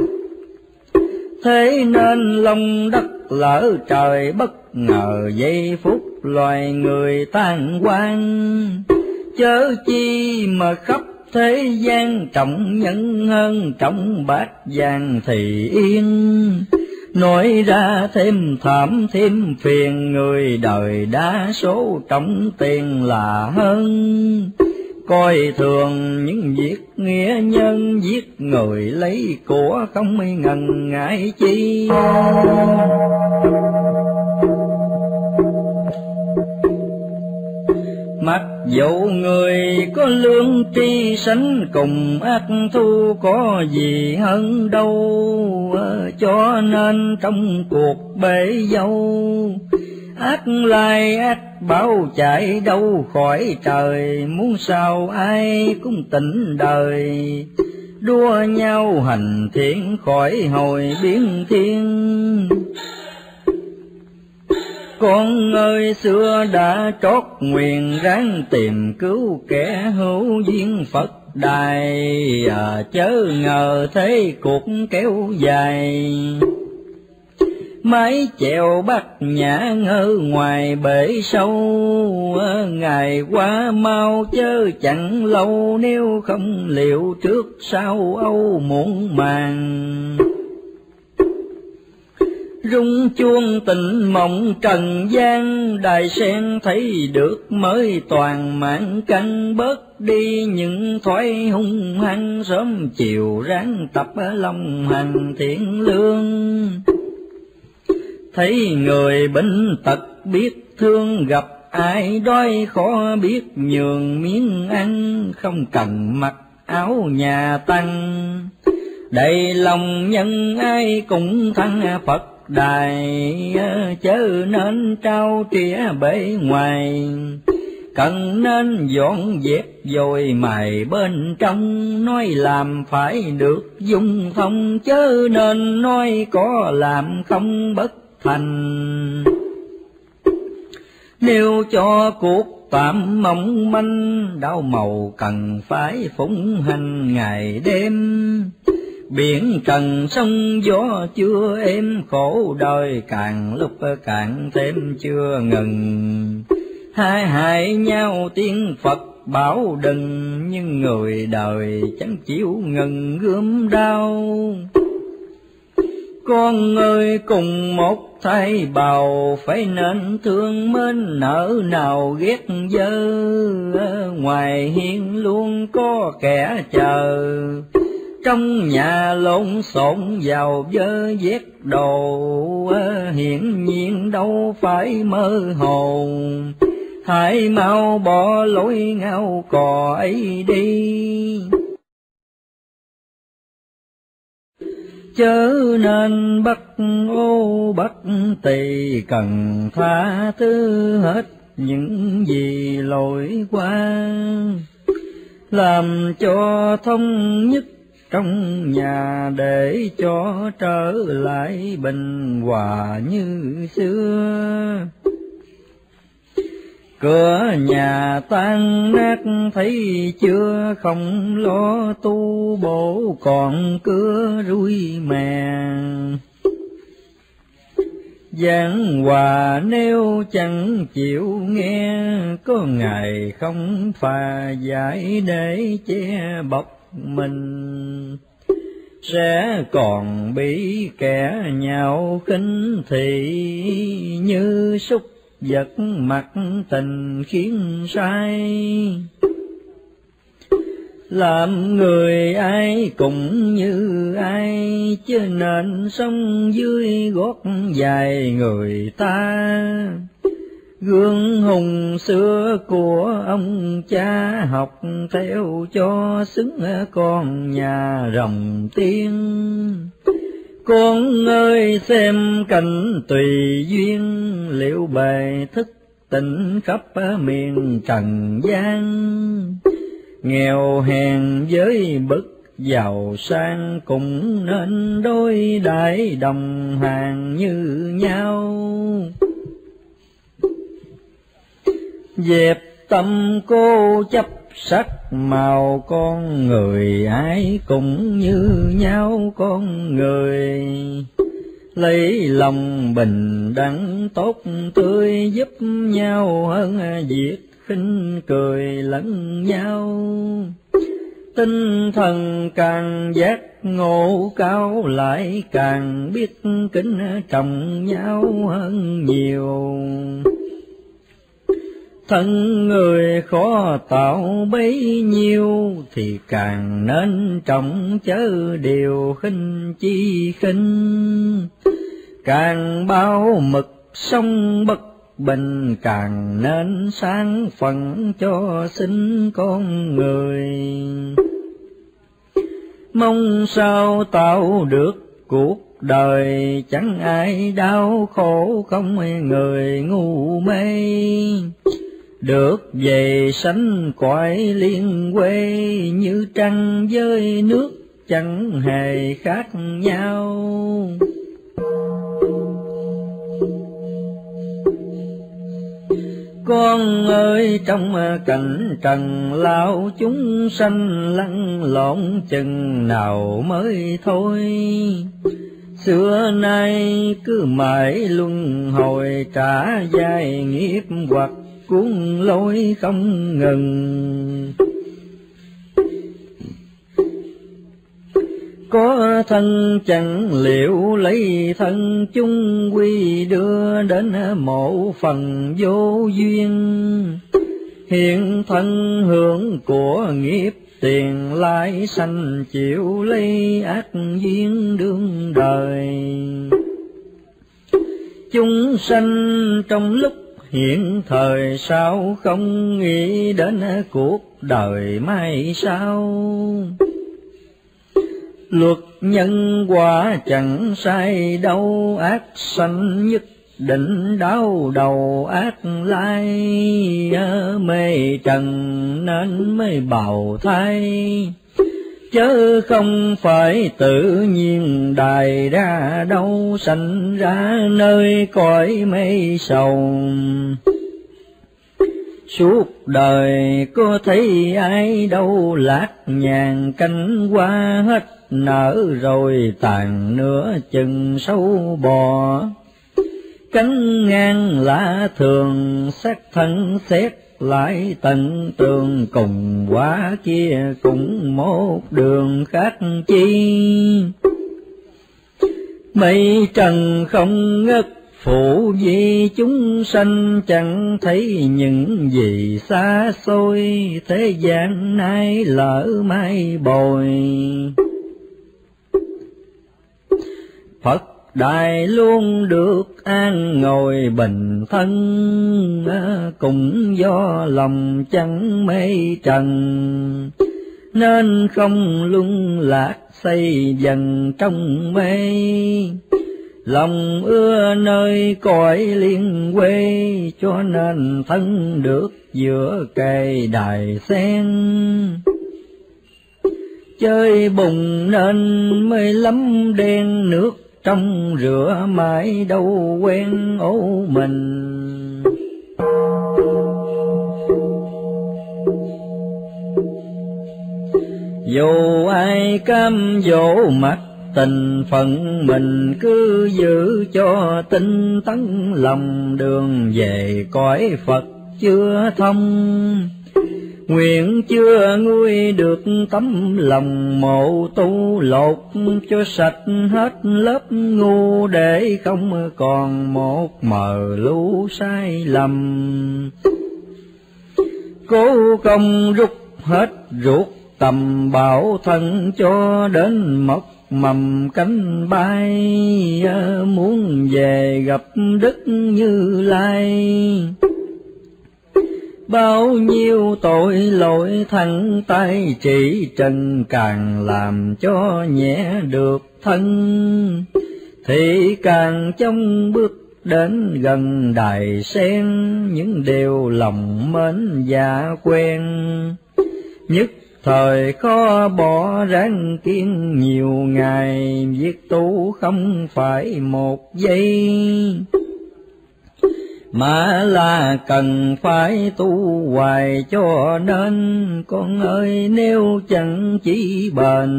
Thế nên lòng đất lỡ trời, bất ngờ giây phút loài người tan quang. Chớ chi mà khắp thế gian, trọng nhân hơn trọng bát vàng thì yên. Nói ra thêm thảm thêm phiền, người đời đa số trọng tiền là hơn. Coi thường những việc nghĩa nhân, giết người lấy của không ngần ngại chi. Mặc dù người có lương tri, sánh cùng ác thu có gì hơn đâu. Cho nên trong cuộc bể dâu, ác lai ác báo chạy đâu khỏi trời. Muốn sao ai cũng tỉnh đời, đua nhau hành thiện khỏi hồi biến thiên. Con ơi xưa đã trót nguyện, ráng tìm cứu kẻ hữu duyên Phật đài. Chớ ngờ thế cuộc kéo dài, mái chèo bắt nhã ngơ ngoài bể sâu. Ngày qua mau chớ chẳng lâu, nếu không liệu trước sau âu muộn màng. Rung chuông tình mộng trần gian, đài sen thấy được mới toàn mạng căn. Bớt đi những thói hung hăng, sớm chiều ráng tập lòng hành thiện lương. Thấy người bệnh tật biết thương, gặp ai đói khó biết nhường miếng ăn. Không cần mặc áo nhà tăng, đầy lòng nhân ai cũng thăng Phật đài. Chớ nên trao trĩa bể ngoài, cần nên dọn dẹp rồi mài bên trong, nói làm phải được dung thông, chớ nên nói có làm không bất thành. Nếu cho cuộc tạm mong manh, đau màu cần phải phụng hành ngày đêm. Biển trần sông gió chưa êm, khổ đời càng lúc càng thêm chưa ngừng. Hai hại nhau tiếng Phật bảo đừng, nhưng người đời chẳng chịu ngừng gươm đau. Con ơi cùng một thay bào, phải nên thương mến nỡ nào ghét dơ. Ngoài hiên luôn có kẻ chờ, trong nhà lộn xộn vào vơ vét đồ. Hiển nhiên đâu phải mơ hồ, hãy mau bỏ lối ngao cò ấy đi. Chớ nên bắt ô bắt tỳ, cần tha thứ hết những gì lỗi qua. Làm cho thống nhất trong nhà, để cho trở lại bình hòa như xưa. Cửa nhà tan nát thấy chưa, không lo tu bổ còn cưa rui mè. Giảng hòa nếu chẳng chịu nghe, có ngày không phà giải để che bọc mình. Sẽ còn bị kẻ nhạo khinh thị, như súc vật mặt tình khiến sai. Làm người ai cũng như ai, chứ nên sống dưới gót dài người ta. Gương hùng xưa của ông cha, học theo cho xứng con nhà rồng tiên. Con ơi xem cảnh tùy duyên, liệu bề thức tỉnh khắp miền trần gian. Nghèo hèn với bậc giàu sang, cũng nên đối đãi đồng hàng như nhau. Dẹp tâm cô chấp sắc màu, con người ai cũng như nhau con người. Lấy lòng bình đẳng tốt tươi, giúp nhau hơn việc khinh cười lẫn nhau. Tinh thần càng giác ngộ cao, lại càng biết kính trọng nhau hơn nhiều. Thân người khó tạo bấy nhiêu, thì càng nên trọng chớ điều khinh chi khinh. Càng bao mực sông bất bình, càng nên sáng phận cho sinh con người. Mong sao tạo được cuộc đời, chẳng ai đau khổ không người ngu mê. Được về sánh cõi liên quê, như trăng với nước chẳng hề khác nhau. Con ơi trong cảnh trần lao, chúng sanh lăn lộn chừng nào mới thôi. Xưa nay cứ mãi luân hồi, trả dài nghiệp hoặc cuốn lối không ngừng. Có thân chẳng liệu lấy thân, chung quy đưa đến một phần vô duyên. Hiện thân hưởng của nghiệp tiền, lại sanh chịu lấy ác duyên đương đời. Chúng sanh trong lúc hiện thời, sao không nghĩ đến cuộc đời mai sau. Luật nhân quả chẳng sai đâu, ác sanh nhất định đáo đầu ác lai, mê trần nên mới bào thai, chớ không phải tự nhiên đài ra đâu, sanh ra nơi cõi mê sầu. Suốt đời có thấy ai đâu lạc nhàn, cánh hoa hết nở rồi tàn nửa chừng sâu bò. Cánh ngang lạ thường xác thân xét lại tận tường, cùng quả kia cũng một đường khác chi. Mây trần không ngất phụ vì chúng sanh, chẳng thấy những gì xa xôi, thế gian nay lỡ mai bồi. Phật Đại luôn được an ngồi bình thân, cũng do lòng chẳng mê trần, nên không luân lạc xây dần trong mê. Lòng ưa nơi cõi liên quê, cho nên thân được giữa cây đài sen. Chơi bùng nên mới lắm đen nước trong rửa mãi đâu quen ố mình. Dù ai cam dỗ mặt tình phận mình, cứ giữ cho tinh tấn lòng đường về cõi Phật chưa thông. Nguyện chưa nguôi được tấm lòng mộ tu, lột cho sạch hết lớp ngu, để không còn một mờ lũ sai lầm. Cố công rút hết ruột tầm bảo thân, cho đến mọc mầm cánh bay, muốn về gặp Đức Như Lai. Bao nhiêu tội lỗi thẳng tay trị trần, càng làm cho nhẹ được thân, thì càng trong bước đến gần đài sen. Những điều lòng mến dạ quen, nhất thời khó bỏ ráng kiên nhiều ngày. Việc tu không phải một giây, mà là cần phải tu hoài. Cho nên con ơi, nếu chẳng chỉ bền,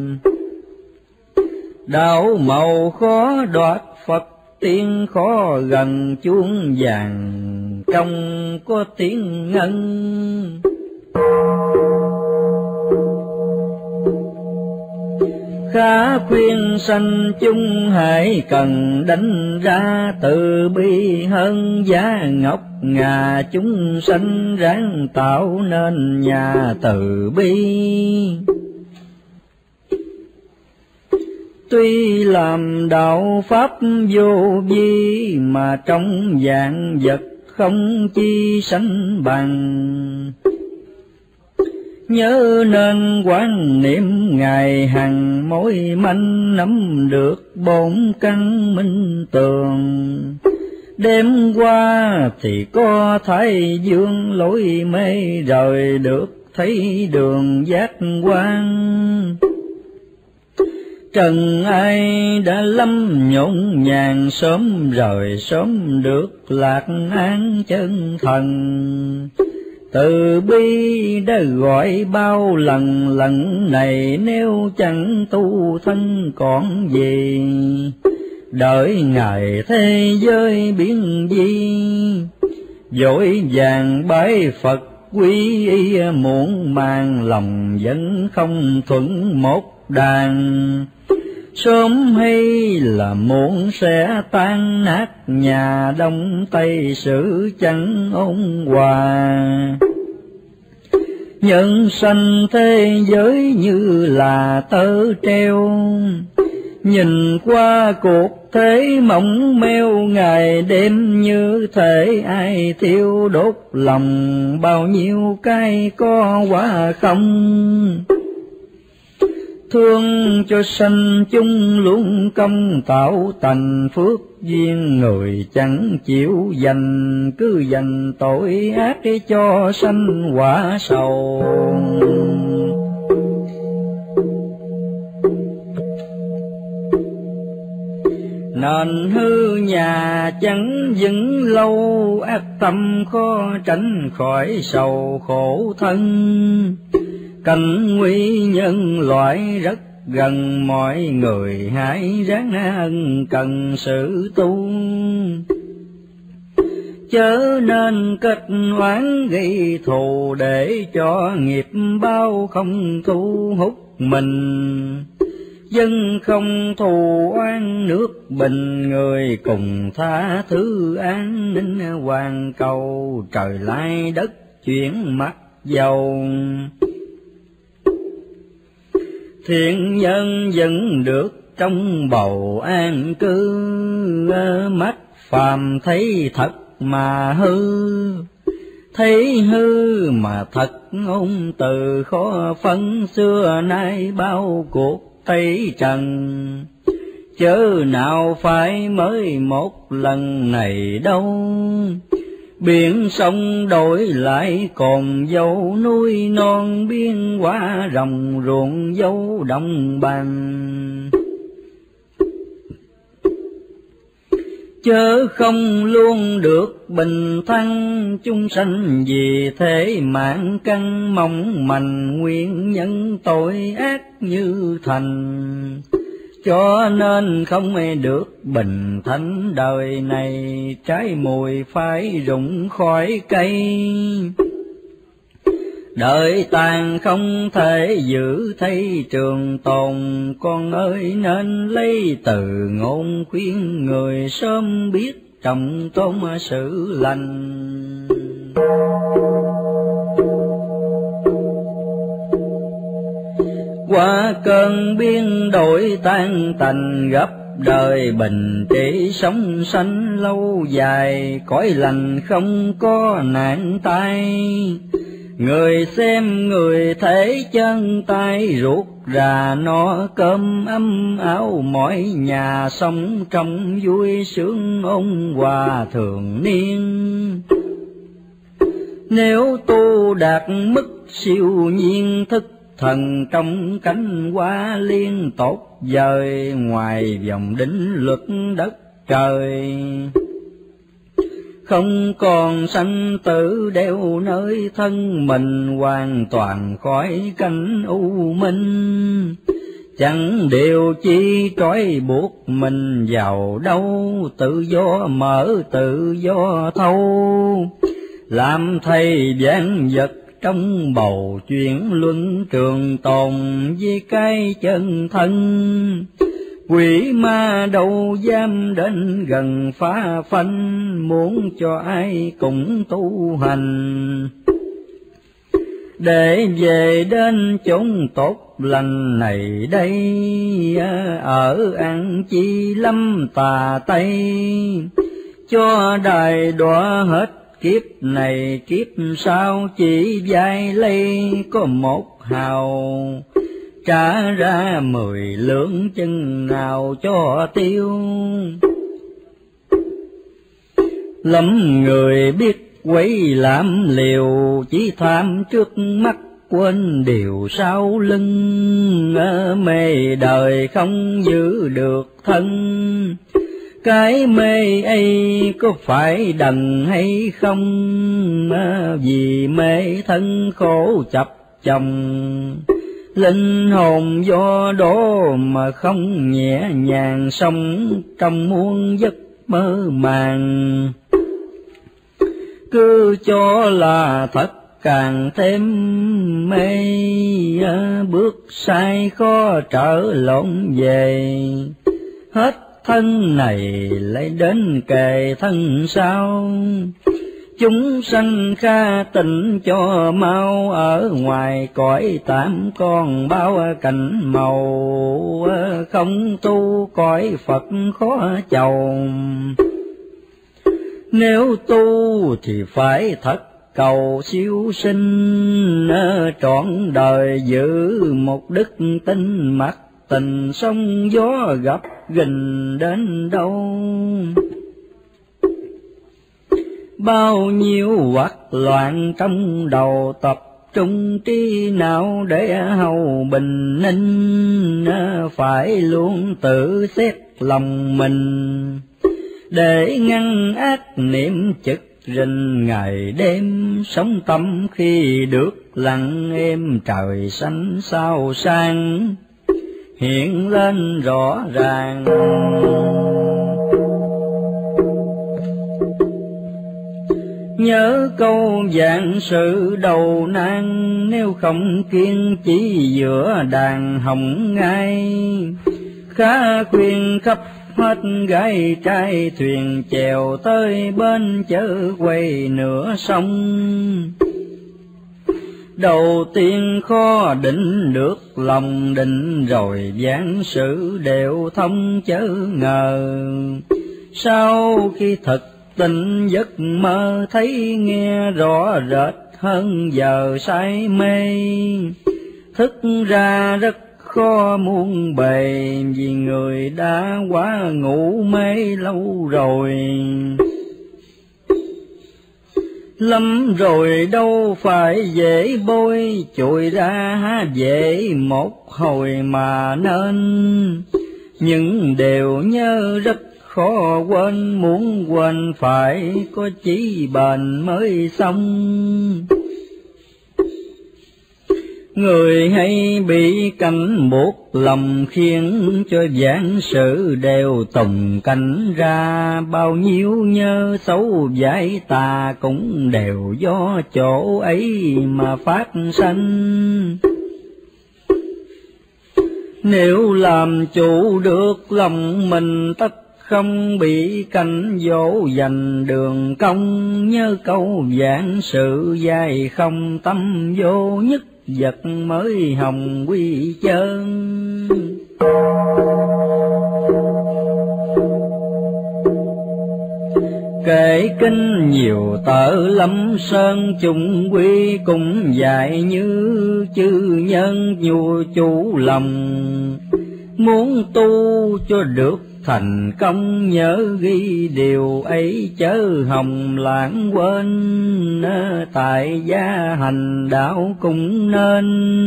đạo màu khó đoạt Phật tiên, khó gần chuông vàng công có tiếng ngân. Khá khuyên sanh chúng hãy cần đánh ra, từ bi hơn giá ngọc ngà. Chúng sanh ráng tạo nên nhà từ bi, tuy làm đạo pháp vô vi, mà trong vạn vật không chi sánh bằng. Nhớ nên quán niệm ngày hằng, mỗi manh nắm được bổn căn minh tường. Đêm qua thì có Thái Dương lối mê, rời được thấy đường giác quan. Trần ai đã lâm nhộn nhàng, sớm rời sớm được lạc an chân thần. Từ bi đã gọi bao lần, lần này nếu chẳng tu thân còn gì. Đợi ngày thế giới biến di, vội vàng bái Phật quý y, muộn màng lòng vẫn không thuận một đàn. Sớm hay là muộn sẽ tan nát, nhà Đông Tây sự chẳng ôn hòa. Nhân sanh thế giới như là tơ treo, nhìn qua cuộc thế mộng meo. Ngày đêm như thể ai thiêu đốt lòng, bao nhiêu cái có quả không. thương cho sanh chung luôn công tạo thành phước duyên, người chẳng chịu dành cứ dành tội ác để cho sanh quả sầu. Nền hư nhà chẳng vững lâu, ác tâm khó tránh khỏi sầu khổ thân. Cảnh nguy nhân loại rất gần, mọi người hãy ráng ân cần sự tu. Chớ nên kết oán gây thù, để cho nghiệp báo không thu hút mình. Dân không thù oan nước bình, người cùng tha thứ an ninh hoàn cầu. Trời lai đất chuyển mắt dầu, thiện nhân vẫn được trong bầu an cư. Mắt phàm thấy thật mà hư, thấy hư mà thật ngôn từ khó phân. Xưa nay bao cuộc tây trần, chớ nào phải mới một lần này đâu. Biển sông đổi lại còn dấu, núi non biên hóa rồng ruộng dấu đồng bằng. Chớ không luôn được bình thăng, chúng sanh vì thế mạng căn mong manh. Nguyên nhân tội ác như thành, cho nên không được bình thánh. Đời này trái mùi phải rụng khỏi cây, đời tàn không thể giữ thấy trường tồn. Con ơi nên lấy từ ngôn khuyên người, sớm biết trọng tôn sự lành. Qua cơn biến đổi tan tành, gấp đời bình trị sống sanh lâu dài. Cõi lành không có nạn tai, người xem người thấy chân tay ruột rà. No cơm ấm áo mọi nhà, sống trong vui sướng ôn hòa thường niên. Nếu tu đạt mức siêu nhiên, thức thần trong cánh hoa liên tốt vời. Ngoài vòng đính luật đất trời, không còn sanh tử đeo nơi thân mình. Hoàn toàn khỏi cảnh u minh, chẳng điều chi trói buộc mình vào đâu. Tự do mở tự do thâu, làm thầy vạn vật trong bầu chuyển luân trường tồn. Với cái chân thân quỷ ma đâu dám đến gần phá phanh, muốn cho ai cũng tu hành. Để về đến chốn tốt lành này đây, ở ăn chi lâm tà tây. Cho đài đọa hết kiếp này kiếp sau, chỉ vai lấy có một hào. Trả ra 10 lượng chân nào cho tiêu. Lắm người biết quấy làm liều, chỉ tham trước mắt quên điều sau lưng. Mê đời không giữ được thân, cái mê ấy có phải đần hay không? Vì mê thân khổ chập chồng, linh hồn do đó mà không nhẹ nhàng. Sống trong muôn giấc mơ màng, cứ cho là thật càng thêm mê. Bước sai khó trở lộn về, hết thân này lại đến kề thân sau. Chúng sanh kha tịnh cho mau, ở ngoài cõi tạm còn bao cảnh màu. Không tu cõi Phật khó chầu, nếu tu thì phải thật cầu siêu sinh, trọn đời giữ một đức tin mặc tình sóng gió gặp gình đến đâu. Bao nhiêu hoặc loạn trong đầu tập trung trí não để hầu bình ninh, phải luôn tự xét lòng mình để ngăn ác niệm trực rình ngày đêm. Sống tâm khi được lặng êm, trời xanh sao sang hiện lên rõ ràng. Nhớ câu vạn sự đầu nan, nếu không kiên chỉ giữa đàn hồng ngai. Khá khuyên khắp hết gái trai, thuyền chèo tới bên chớ quay nửa sông. Đầu tiên khó định được lòng định, rồi vạn sự đều thông chớ ngờ. Sau khi thực tình giấc mơ, thấy nghe rõ rệt hơn giờ say mê. Thức ra rất khó muôn bề, vì người đã quá ngủ mê lâu rồi. Lắm rồi đâu phải dễ bôi, chùi ra dễ một hồi mà nên. Nhưng đều nhớ rất khó quên, muốn quên phải có chí bền mới xong. Người hay bị cảnh buộc lòng, khiến cho vạn sự đều tùng cảnh ra. Bao nhiêu nhớ xấu giải tà, cũng đều do chỗ ấy mà phát sanh. Nếu làm chủ được lòng mình, tất không bị cảnh dỗ dành đường công. Nhớ câu vạn sự dài không, tâm vô nhất vật mới hồng quy chân. Kể kinh nhiều tợ lâm sơn, chung quy cũng dạy như chư nhân nhu chủ lòng. Muốn tu cho được thành công, nhớ ghi điều ấy chớ hồng lãng quên. Tại gia hành đạo cũng nên,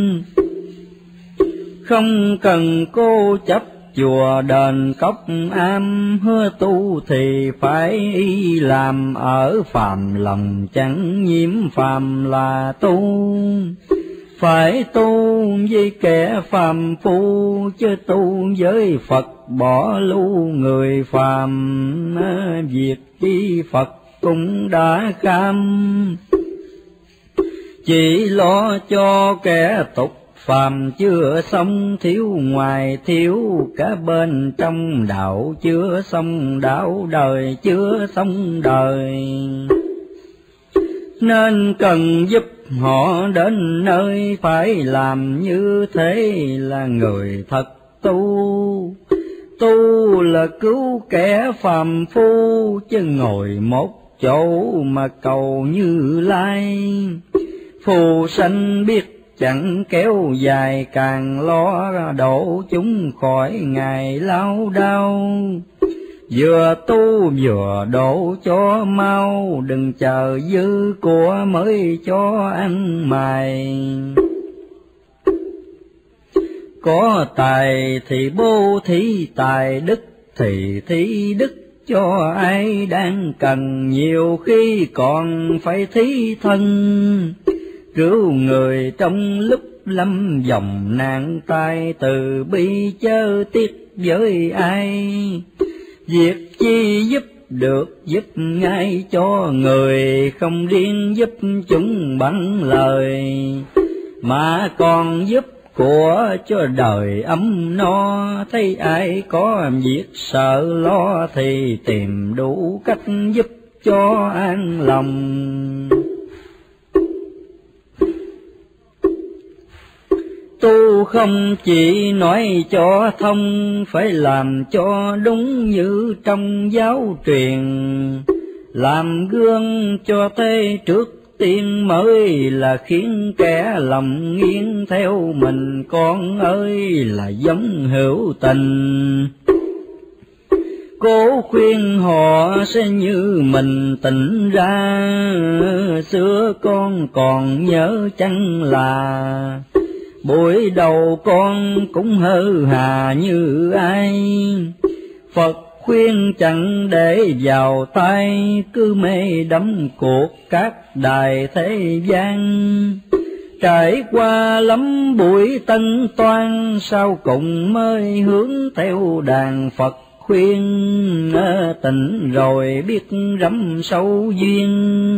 không cần cô chấp chùa đền cốc am. Hứa tu thì phải y làm, ở phàm lòng chẳng nhiễm phàm là tu. Phải tu với kẻ phàm phu, chứ tu với Phật bỏ lưu người phàm. Việc chi Phật cũng đã kham, chỉ lo cho kẻ tục phàm chưa xong. Thiếu ngoài thiếu cả bên trong, đạo chưa xong đạo, đời chưa xong đời. Nên cần giúp họ đến nơi, phải làm như thế là người thật tu. Tu là cứu kẻ phàm phu, chứ ngồi một chỗ mà cầu Như Lai. Phù sanh biết chẳng kéo dài, càng lo độ chúng khỏi ngày lao đao. Vừa tu vừa độ cho mau, đừng chờ dư của mới cho ăn mày. Có tài thì bố thí tài, đức thì thí đức cho ai đang cần. Nhiều khi còn phải thí thân, cứu người trong lúc lâm vòng nạn tai. Từ bi chớ tiếc với ai, việc chi giúp được giúp ngay cho người. Không riêng giúp chúng bằng lời, mà còn giúp của cho đời ấm no. Thấy ai có việc sợ lo, thì tìm đủ cách giúp cho an lòng. Tu không chỉ nói cho thông, phải làm cho đúng như trong giáo truyền. Làm gương cho thế trước tiên mới là khiến kẻ lòng nghiêng theo mình. Con ơi là giống hữu tình, cố khuyên họ sẽ như mình tỉnh ra. Xưa con còn nhớ chăng là buổi đầu con cũng hơ hà như ai. Phật khuyên chẳng để vào tay, cứ mê đắm cuộc các đài thế gian. Trải qua lắm buổi tân toan, sau cùng mới hướng theo đàn Phật khuyên. Tỉnh rồi biết rắm sâu duyên,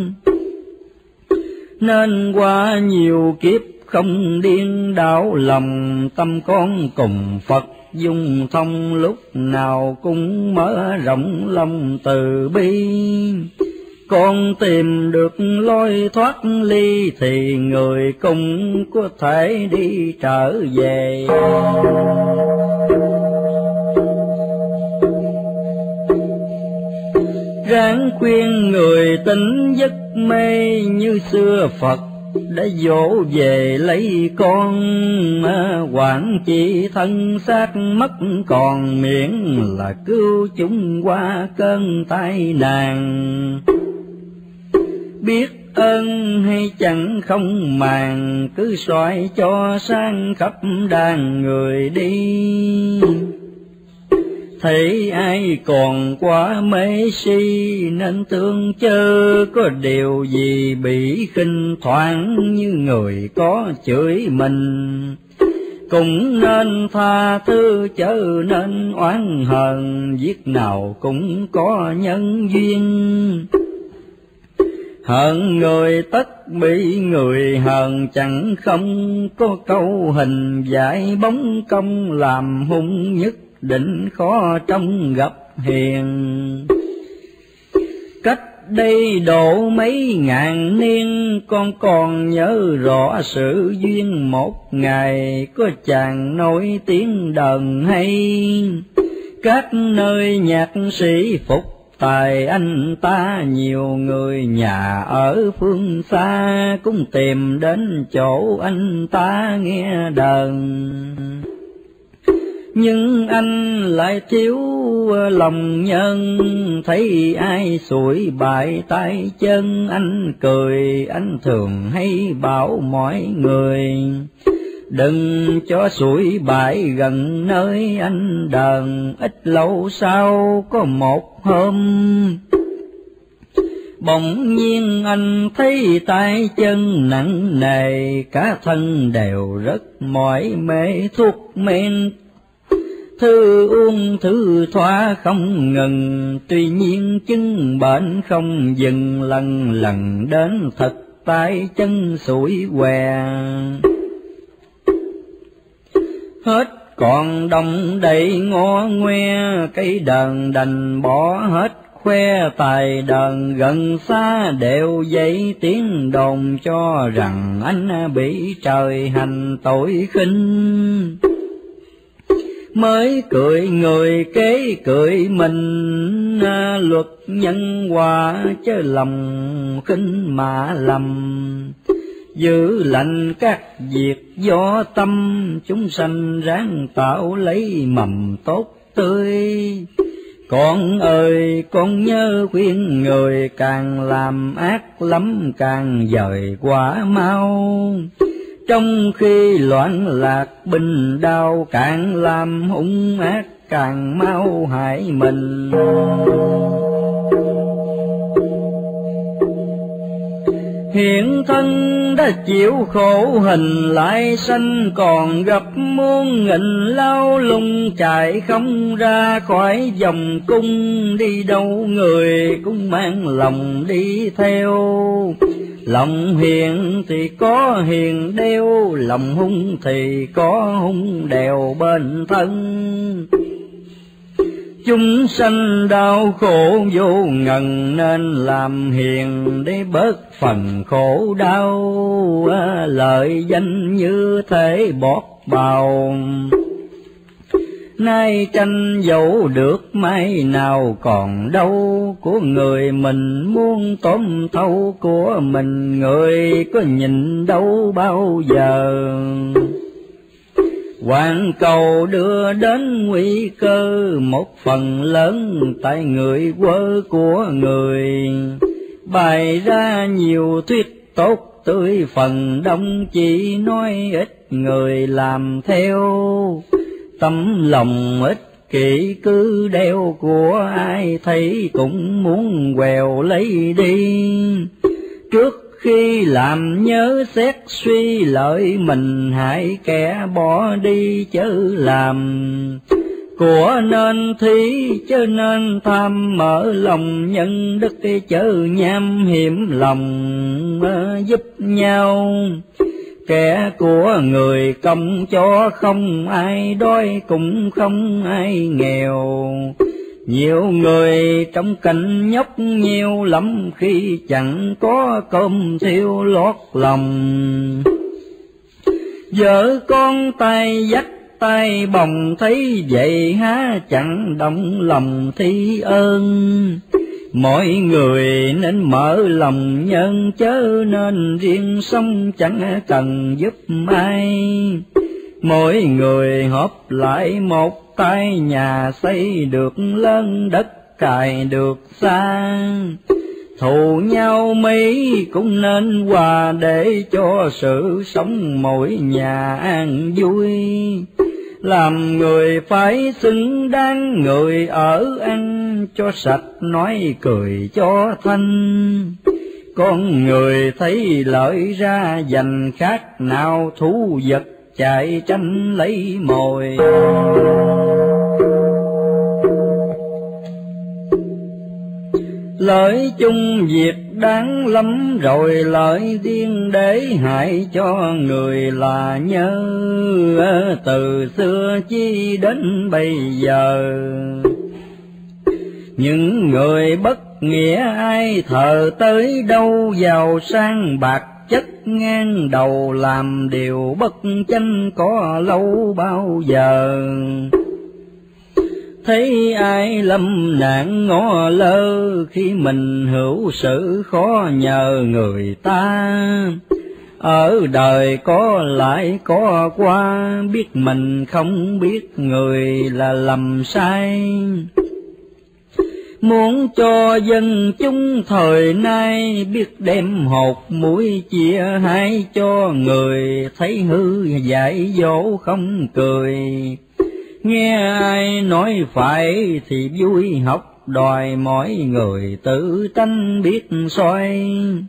nên qua nhiều kiếp không điên đảo lầm. Tâm con cùng Phật dung thông, lúc nào cũng mở rộng lòng từ bi. Con tìm được lối thoát ly, thì người cũng có thể đi trở về. Ráng khuyên người tỉnh giấc mê, như xưa Phật đã dỗ về lấy con. Quản chỉ thân xác mất còn, miễn là cứu chúng qua cơn tai nạn. Biết ơn hay chẳng không màng, cứ soi cho sang khắp đàn người đi. Thấy ai còn quá mê si, nên thương chớ có điều gì bị khinh thoảng. Như người có chửi mình, cũng nên tha thứ chớ nên oán hờn. Giết nào cũng có nhân duyên, hận người tất bị người hờn. Chẳng không có câu hình dạy bóng công, làm hung nhất định khó trong gặp hiền. Cách đây độ mấy ngàn niên, con còn nhớ rõ sự duyên. Một ngày có chàng nổi tiếng đờn hay, các nơi nhạc sĩ phục tài anh ta. Nhiều người nhà ở phương xa, cũng tìm đến chỗ anh ta nghe đờn. Nhưng anh lại thiếu lòng nhân, thấy ai sủi bại tay chân. Anh cười, anh thường hay bảo mọi người, đừng cho sủi bại gần nơi anh đờn. Ít lâu sau có một hôm, bỗng nhiên anh thấy tay chân nặng nề, cả thân đều rất mỏi mê. Thuốc men thư uống thư thoa không ngừng, tuy nhiên chứng bệnh không dừng. Lần lần đến thật tay chân sủi què, hết còn đồng đầy ngó ngoe. Cây đờn đành bỏ hết, khoe tài đờn gần xa đều dậy tiếng đồn. Cho rằng anh bị trời hành tội khinh, mới cười người kế cười mình. Luật nhân quả chớ lòng khinh mà lầm, giữ lành các việc do tâm. Chúng sanh ráng tạo lấy mầm tốt tươi. Con ơi con nhớ khuyên người, càng làm ác lắm càng dời quả mau. Trong khi loạn lạc bình đau, càng làm hung ác càng mau hại mình. Hiện thân đã chịu khổ hình lại sanh, còn gặp muôn nghìn lao lung. Chạy không ra khỏi vòng cung, đi đâu người cũng mang lòng đi theo. Lòng hiền thì có hiền đeo, lòng hung thì có hung đèo bên thân. Chúng sanh đau khổ vô ngần, nên làm hiền để bớt phần khổ đau. Lợi danh như thế bọt bào, nay tranh dẫu được mai nào còn đâu, của người mình muốn tóm thâu, của mình người có nhìn đâu bao giờ. Hoàn cầu đưa đến nguy cơ, một phần lớn tại người quơ của người, bày ra nhiều thuyết tốt tươi, phần đông chỉ nói ít người làm theo. Tấm lòng ích kỷ cứ đeo, của ai thấy cũng muốn quèo lấy đi. Trước khi làm nhớ xét suy lợi mình, hãy kẻ bỏ đi chớ làm. Của nên thí chớ nên tham, mở lòng nhân đức chớ nham hiểm lòng giúp nhau. Kẻ của người công cho không ai đói, cũng không ai nghèo. Nhiều người trong cảnh nhóc nhiều lắm, khi chẳng có cơm thiếu lót lòng. Vợ con tay dắt tay bồng, thấy vậy há chẳng động lòng thi ơn. Mọi người nên mở lòng nhân, chớ nên riêng sống chẳng cần giúp ai. Mỗi người họp lại một tay, nhà xây được lớn, đất cài được xa. Thù nhau mấy cũng nên hòa, để cho sự sống mỗi nhà an vui. Làm người phải xứng đáng, người ở ăn cho sạch, nói cười cho thanh. Con người thấy lợi ra dành, khác nào thú vật chạy tranh lấy mồi. Lợi chung việc đáng lắm rồi, lợi riêng để hại cho người là nhớ. Từ xưa chi đến bây giờ, những người bất nghĩa ai thờ tới đâu, giàu sang bạc chất ngang đầu, làm điều bất chánh có lâu bao giờ. Thấy ai lâm nạn ngó lơ, khi mình hữu sự khó nhờ người ta. Ở đời có lại có qua, biết mình không biết người là lầm sai. Muốn cho dân chúng thời nay, biết đem hột mũi chia hai cho người, thấy hư dạy dỗ không cười. Nghe ai nói phải thì vui, học đòi mỗi người tự tánh biết xoay.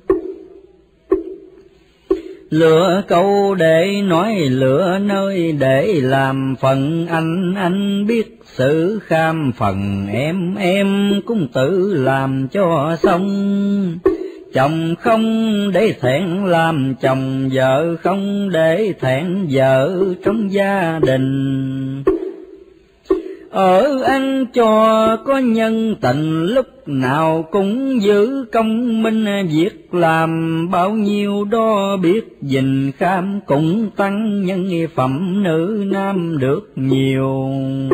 Lựa câu để nói, lựa nơi để làm, phần anh biết sự kham, phần em cũng tự làm cho xong. Chồng không để thẹn làm chồng, vợ không để thẹn vợ trong gia đình. Ở ăn cho có nhân tình, lúc nào cũng giữ công minh, việc làm bao nhiêu đó biết gìn kham, cũng tăng nhân phẩm nữ nam được nhiều.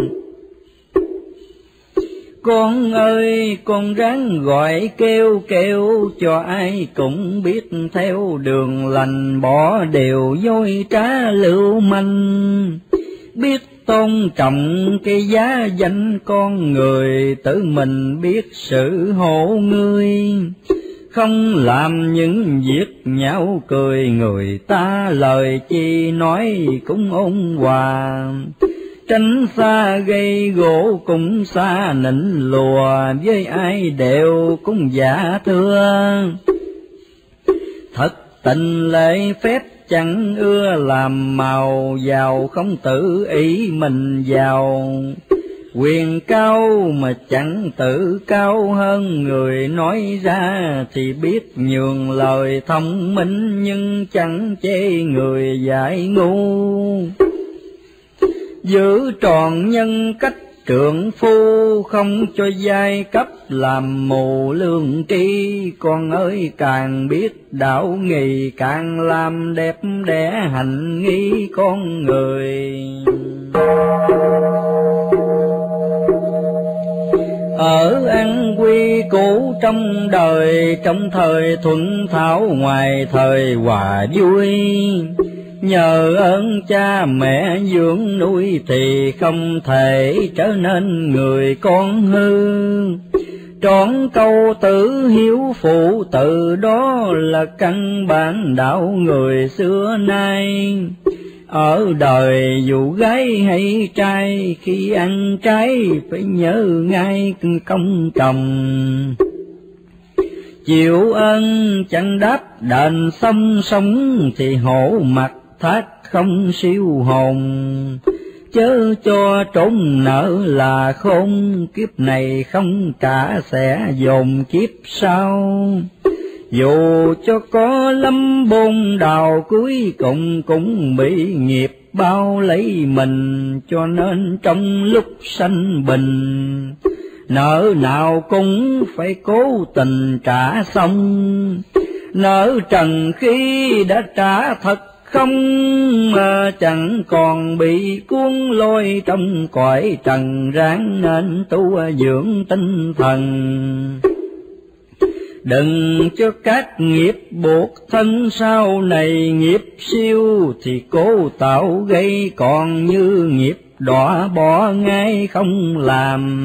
Con ơi con ráng gọi kêu kêu, cho ai cũng biết theo đường lành, bỏ điều dối trá lưu manh. Biết tôn trọng cái giá danh con người, tự mình biết sự hộ ngươi. Không làm những việc nhão cười, người ta lời chi nói cũng ôn hòa. Tránh xa gây gỗ cũng xa nịnh lùa, với ai đều cũng giả thưa. Thật tình lễ phép chẳng ưa làm màu, giàu không tự ý mình giàu. Quyền cao mà chẳng tự cao hơn, người nói ra thì biết nhường lời thông minh, nhưng chẳng chê người dại ngu. Giữ tròn nhân cách trượng phu, không cho giai cấp làm mù lương tri. Con ơi càng biết đạo nghị, càng làm đẹp đẽ hạnh nghi con người. ở an quy cũ trong đời, trong thời thuận thảo ngoài thời hòa vui. Nhờ ơn cha mẹ dưỡng nuôi thì không thể trở nên người con hư. Trọn câu tử hiếu phụ từ đó là căn bản đạo người xưa nay. Ở đời dù gái hay trai, khi ăn trái phải nhớ ngay công chồng. Chịu ơn chẳng đáp đền xong sống, thì hổ mặt thác không siêu hồn. Chớ cho trốn nợ là khôn, kiếp này không trả sẽ dồn kiếp sau. Dù cho có lắm bôn đào cuối cùng cũng bị nghiệp bao lấy mình, cho nên trong lúc sanh bình, nợ nào cũng phải cố tình trả xong. Nợ trần khi đã trả thật không, chẳng còn bị cuốn lôi trong cõi trần, ráng nên tu dưỡng tinh thần. Đừng cho các nghiệp buộc thân sau này, nghiệp siêu thì cố tạo gây, còn như nghiệp đọa bỏ ngay không làm.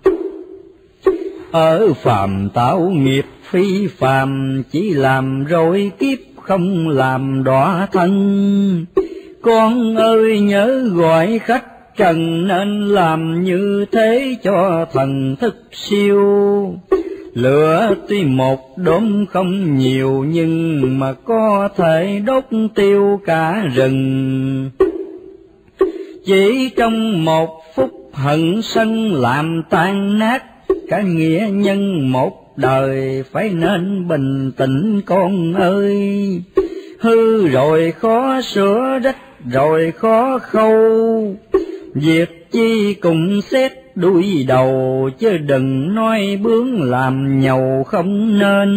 Ở phàm tạo nghiệp phi phàm, chỉ làm rồi kiếp không làm đọa thân. Con ơi nhớ gọi khách trần, nên làm như thế cho thần thức siêu. Lửa tuy một đốm không nhiều, nhưng mà có thể đốt tiêu cả rừng. Chỉ trong một phút hận sân làm tan nát cả nghĩa nhân một đời, phải nên bình tĩnh con ơi. Hư rồi khó sửa, rách rồi khó khâu, việc chi cũng xét đuôi đầu, chứ đừng nói bướng làm nhầu không nên.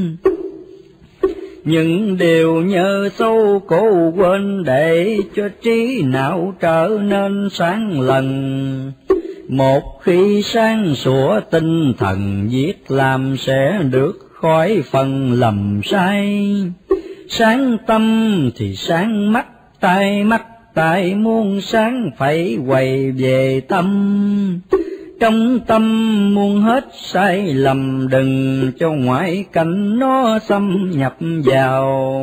Những điều nhờ sâu cố quên, để cho trí não trở nên sáng lần. Một khi sáng sủa tinh thần, việc làm sẽ được khỏi phần lầm sai. Sáng tâm thì sáng mắt, mắt tai muôn sáng phải quay về tâm. Trong tâm muôn hết sai lầm, đừng cho ngoại cảnh nó xâm nhập vào.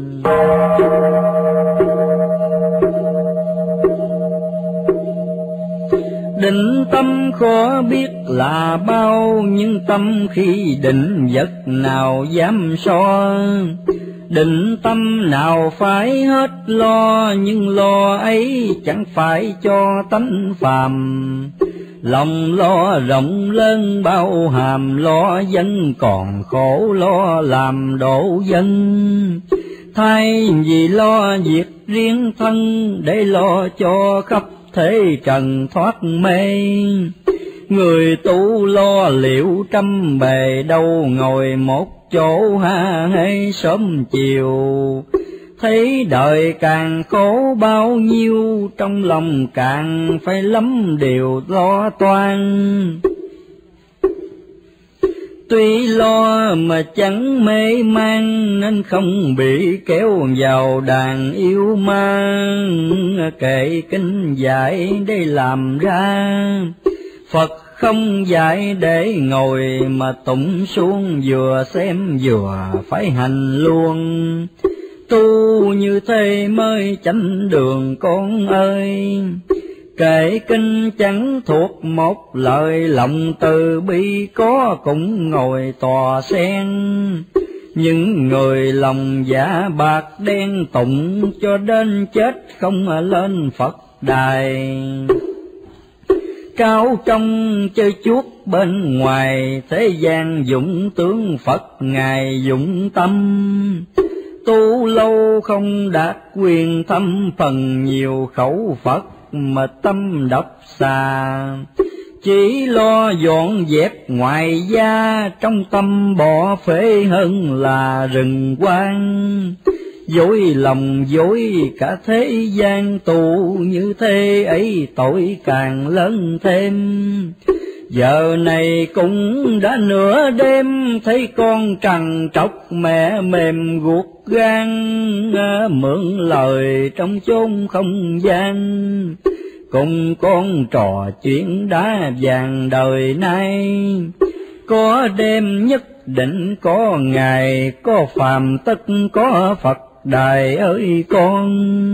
Định tâm khó biết là bao, nhưng tâm khi định vật nào dám so. Định tâm nào phải hết lo, nhưng lo ấy chẳng phải cho tánh phàm. Lòng lo rộng lớn bao hàm, lo dân còn khổ lo làm đổ dân. Thay vì lo việc riêng thân, để lo cho khắp thế trần thoát mê. Người tu lo liệu trăm bề, đâu ngồi một chỗ ha hay sớm chiều. Thấy đời càng khổ bao nhiêu, trong lòng càng phải lắm điều lo toan. Tuy lo mà chẳng mê man, nên không bị kéo vào đàn yêu ma. Kệ kinh dạy để làm ra, Phật không dạy để ngồi mà tụng xuống, vừa xem vừa phải hành luôn. Tu như thế mới chánh đường con ơi. Kệ kinh chẳng thuộc một lời, lòng từ bi có cũng ngồi tòa sen. Những người lòng giả bạc đen tụng, cho đến chết không lên Phật đài. Cao trong chơi chuốt bên ngoài, thế gian dụng tướng Phật ngài dụng tâm. Tu lâu không đạt quyền thâm, phần nhiều khẩu Phật mà tâm độc xà. Chỉ lo dọn dẹp ngoại gia, trong tâm bỏ phế hơn là rừng quang. Dối lòng dối cả thế gian, tù như thế ấy tội càng lớn thêm. Giờ này cũng đã nửa đêm, thấy con trằn trọc mẹ mềm guốc gan, mượn lời trong chốn không gian, cùng con trò chuyện đá vàng đời nay. Có đêm nhất định có ngày, có phàm tất có Phật đài ơi con.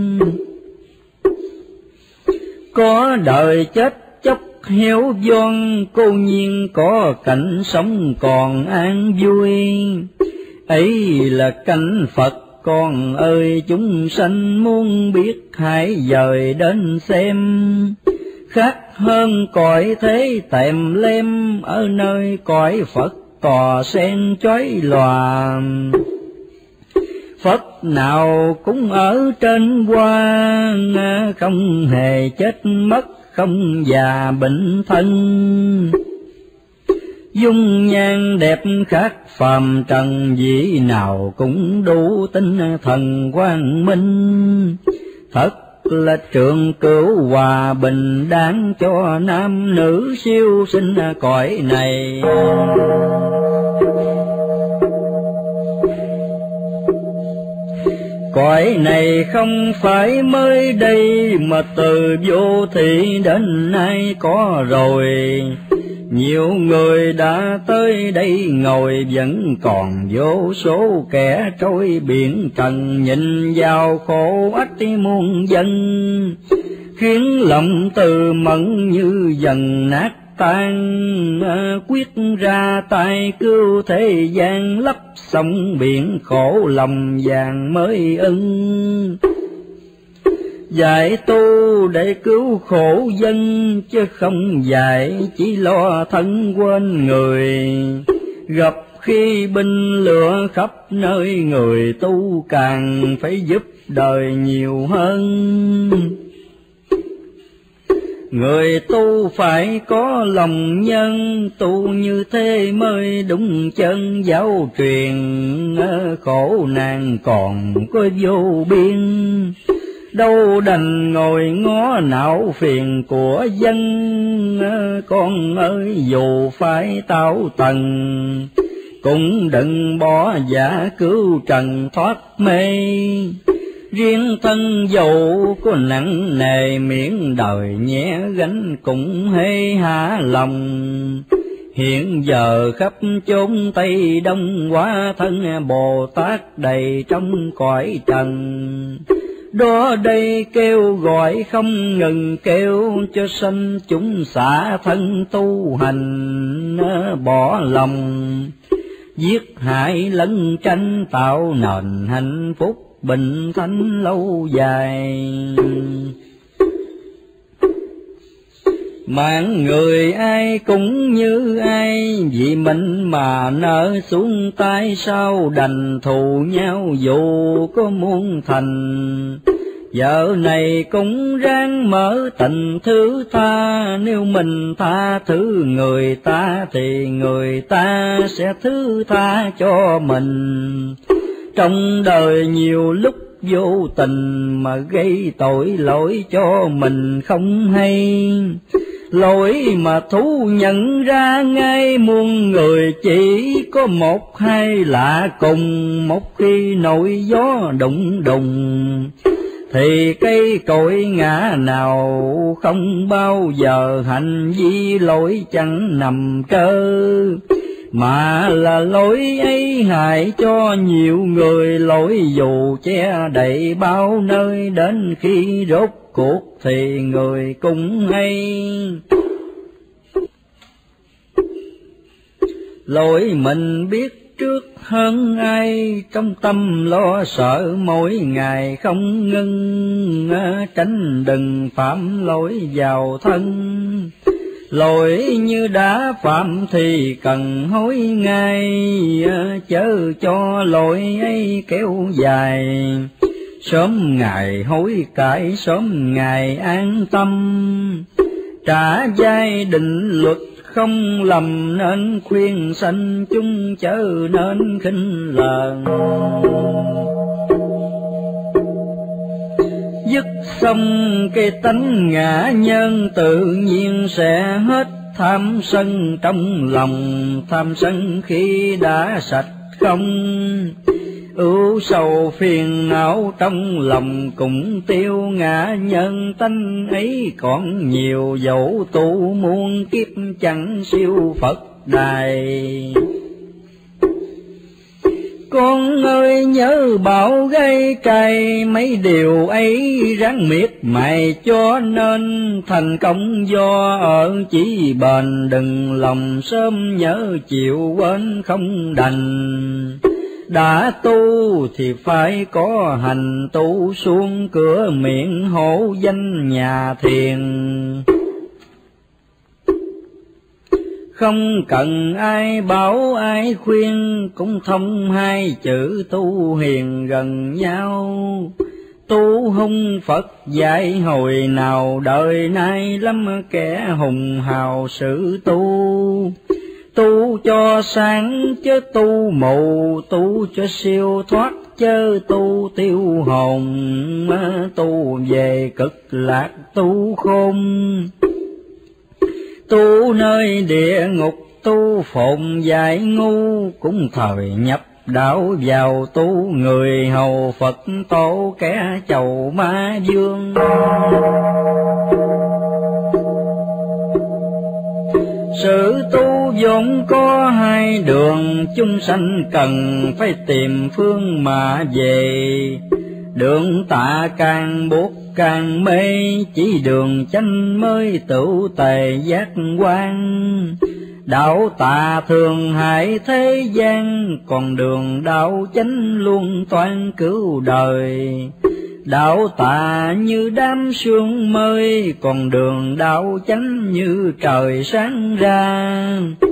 Có đời chết chóc héo von, cô nhiên có cảnh sống còn an vui. Ấy là cảnh Phật con ơi, chúng sanh muốn biết hãy dời đến xem. Khác hơn cõi thế tèm lem, ở nơi cõi Phật tòa sen chói lòa. Phật nào cũng ở trên hoa, không hề chết mất, không già bệnh thân. Dung nhan đẹp khác phàm trần, vị nào cũng đủ tinh thần quang minh. Thật là trường cửu hòa bình, đáng cho nam nữ siêu sinh cõi này. Cõi này không phải mới đây, mà từ vô thị đến nay có rồi. Nhiều người đã tới đây ngồi, vẫn còn vô số kẻ trôi biển trần, nhìn vào khổ ách muôn dân, khiến lòng từ mẫn như dần nát tan. Quyết ra tay cứu thế gian, lấp sông biển khổ lòng vàng mới ưng. Dạy tu để cứu khổ dân, chứ không dạy chỉ lo thân quên người. Gặp khi binh lửa khắp nơi, người tu càng phải giúp đời nhiều hơn. Người tu phải có lòng nhân, tu như thế mới đúng chân giáo truyền. Khổ nạn còn có vô biên, đâu đành ngồi ngó não phiền của dân. Con ơi dù phải tao tầng, cũng đừng bỏ giả cứu trần thoát mê. Riêng thân dầu có nặng nề, miễn đời nhẹ gánh cũng hê hạ lòng. Hiện giờ khắp chốn Tây Đông, hóa thân Bồ Tát đầy trong cõi trần. Đó đây kêu gọi không ngừng, kêu cho sanh chúng xả thân tu hành. Bỏ lòng giết hại lẫn tranh, tạo nền hạnh phúc bình thánh lâu dài. Mạng người ai cũng như ai, vì mình mà nỡ xuống tay, sao đành thù nhau dù có muốn thành. Giờ này cũng ráng mở tình thứ tha, nếu mình tha thứ người ta thì người ta sẽ thứ tha cho mình. Trong đời nhiều lúc vô tình mà gây tội lỗi cho mình không hay. Lỗi mà thú nhận ra ngay, muôn người chỉ có một hai lạ cùng. Một khi nổi gió đụng đùng, thì cây cội ngã nào không bao giờ hành vi lỗi chẳng nằm trơ. Mà là lỗi ấy hại cho nhiều người, lỗi dù che đậy bao nơi, đến khi rốt cuộc thì người cũng hay. Lỗi mình biết trước hơn ai, trong tâm lo sợ mỗi ngày không ngưng. Tránh đừng phạm lỗi vào thân, lỗi như đã phạm thì cần hối ngay. Chớ cho lỗi ấy kéo dài, sớm ngày hối cải sớm ngày an tâm. Trả giai định luật không lầm, nên khuyên sanh chúng chớ nên khinh lờn. Dứt xong cái tánh ngã nhân, tự nhiên sẽ hết tham sân trong lòng, tham sân khi đã sạch không, ưu sầu phiền não trong lòng cũng tiêu ngã, nhân tánh ấy còn nhiều, dẫu tu muôn kiếp chẳng siêu Phật đài. Con ơi nhớ bảo gây cày, mấy điều ấy ráng miệt mài, cho nên thành công do ở chỉ bền, đừng lòng sớm nhớ chiều quên không đành. Đã tu thì phải có hành, tu xuống cửa miệng hổ danh nhà thiền. Không cần ai bảo ai khuyên, cũng thông hai chữ tu hiền gần nhau. Tu hung Phật dạy hồi nào, đời nay lắm kẻ hùng hào sự tu. Tu cho sáng chớ tu mù, tu cho siêu thoát chớ tu tiêu hồn. Tu về cực lạc tu khôn, tu nơi địa ngục tu phồn giải ngu. Cũng thời nhập đạo vào tu, người hầu Phật tổ kẻ chầu ma vương. Sự tu vốn có hai đường, chúng sanh cần phải tìm phương mà về. Đường tà càng buộc càng mê, chỉ đường chánh mới tựu tề giác quan. Đạo tà thường hại thế gian, còn đường đạo chánh luôn toan cứu đời. Đạo tà như đám sương mây, còn đường đạo chánh như trời sáng ra.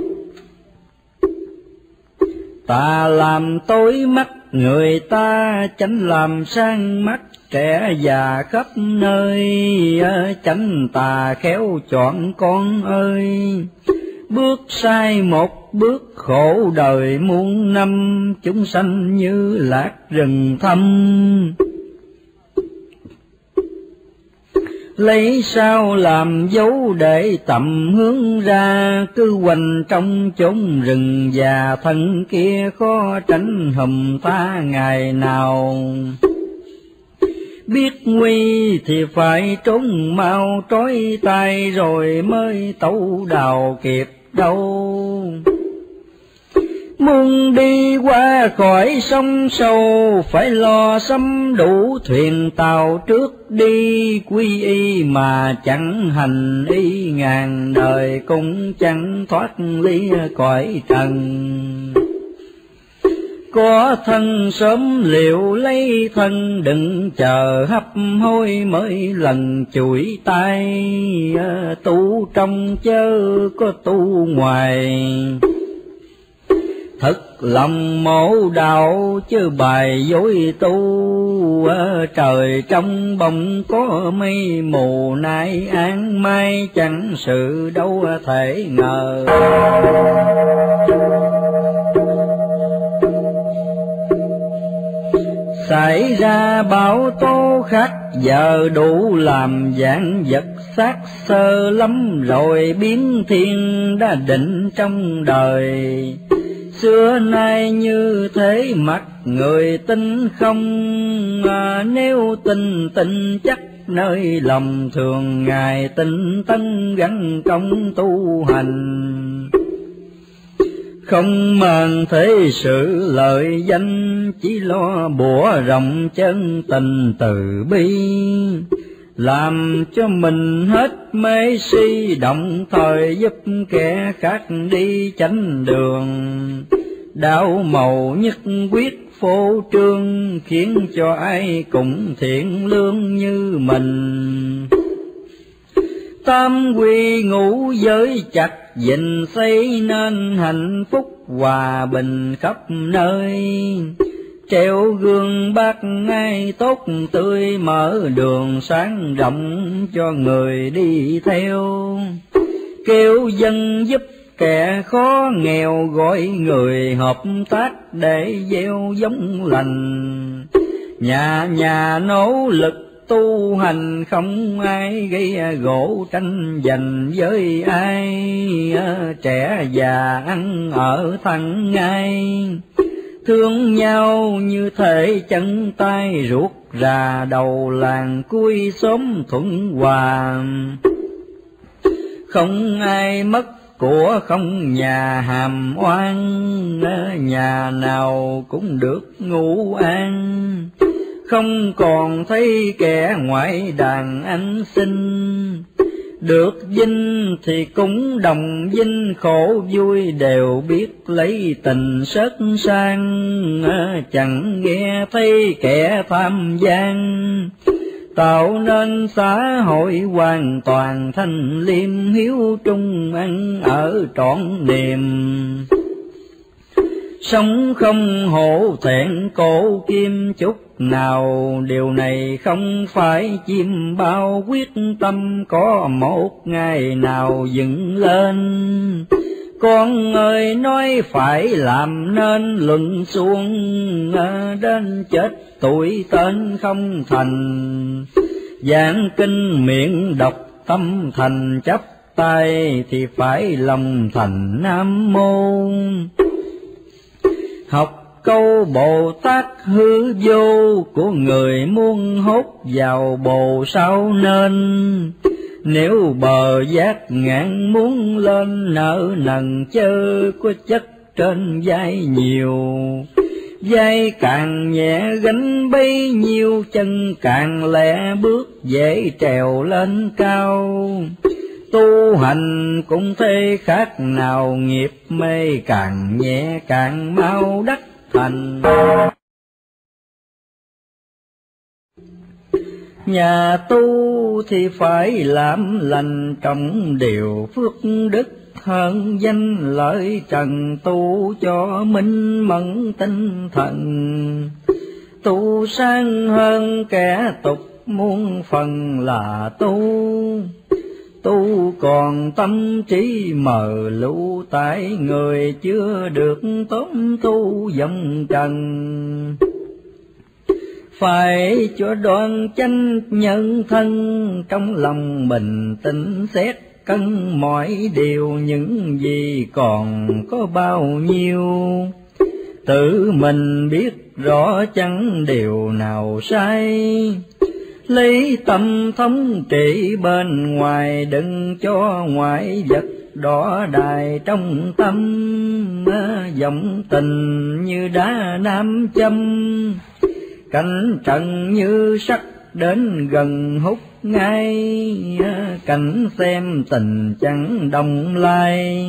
Tà làm tối mắt người ta, chánh làm sáng mắt trẻ già khắp nơi. Chánh tà khéo chọn con ơi, bước sai một bước khổ đời muôn năm. Chúng sanh như lạc rừng thâm, lấy sao làm dấu để tầm hướng ra. Cứ quanh trong chốn rừng già, thân kia khó tránh hùm ta ngày nào. Biết nguy thì phải trốn mau, trói tay rồi mới tẩu đào kịp đâu. Muốn đi qua khỏi sông sâu, phải lo sắm đủ thuyền tàu trước đi. Quy y mà chẳng hành y, ngàn đời cũng chẳng thoát ly cõi trần. Có thân sớm liệu lấy thân, đừng chờ hấp hối mới lần chuỗi tay. Tu trong chớ có tu ngoài, thật lòng mổ đạo chứ bài dối tu. Trời trong bỗng có mây mù, nay an mai chẳng sự đâu thể ngờ. Xảy ra bão tố khắc giờ, đủ làm dạng vật xác sơ lắm rồi. Biến thiên đã định trong đời, xưa nay như thế mặt người tin không. Nếu tin tin chắc nơi lòng, thường ngày tinh tấn gắn công tu hành. Không màng thế sự lợi danh, chỉ lo bủa rộng chân tình từ bi. Làm cho mình hết mê si, đồng thời giúp kẻ khác đi chánh đường. Đạo màu nhất quyết phô trương, khiến cho ai cũng thiện lương như mình. Tam quy ngũ giới chặt gìn, xây nên hạnh phúc hòa bình khắp nơi. Treo gương bác ngay tốt tươi, mở đường sáng rộng cho người đi theo. Kêu dân giúp kẻ khó nghèo, gọi người hợp tác để gieo giống lành. Nhà nhà nỗ lực tu hành không ai gây gỗ tranh giành với ai, trẻ già ăn ở thân ngay, thương nhau như thể chân tay ruột rà, đầu làng cuối xóm thuận hòa. Không ai mất của không nhà hàm oan, nhà nào cũng được ngủ an. Không còn thấy kẻ ngoại đàn anh sinh, được vinh thì cũng đồng vinh, khổ vui đều biết lấy tình sớt sang. Chẳng nghe thấy kẻ tham gian, tạo nên xã hội hoàn toàn thanh liêm, hiếu trung ăn ở trọn niềm. Sống không hổ thẹn cổ kim chút nào, điều này không phải chim bao quyết tâm có một ngày nào dựng lên. Con ơi nói phải làm nên luận xuông, đến chết tuổi tên không thành. Giảng kinh miệng đọc tâm thành, chấp tay thì phải lòng thành Nam Mô. Học câu Bồ Tát hư vô của người muốn hốt vào bồ sao nên. Nếu bờ giác ngạn muốn lên, nợ nần chớ có chất trên vai nhiều. Vai càng nhẹ gánh bấy nhiêu, chân càng lẹ bước dễ trèo lên cao. Tu hành cũng thế khác nào, nghiệp mê càng nhẹ càng mau đắc thành. Nhà tu thì phải làm lành, trọng điều phước đức hơn danh lợi trần, tu cho minh mẫn tinh thần. Tu sang hơn kẻ tục muôn phần là tu, tu còn tâm trí mờ lũ, tại người chưa được tốt tu vọng trần. Phải cho đoan chánh nhân thân, trong lòng bình tĩnh xét cân mọi điều, những gì còn có bao nhiêu. Tự mình biết rõ chẳng điều nào sai, lấy tâm thống trị bên ngoài, đừng cho ngoại vật đỏ đài trong tâm. Vọng tình như đá nam châm, cảnh trần như sắt đến gần hút ngay. Cảnh xem tình chẳng đồng lai,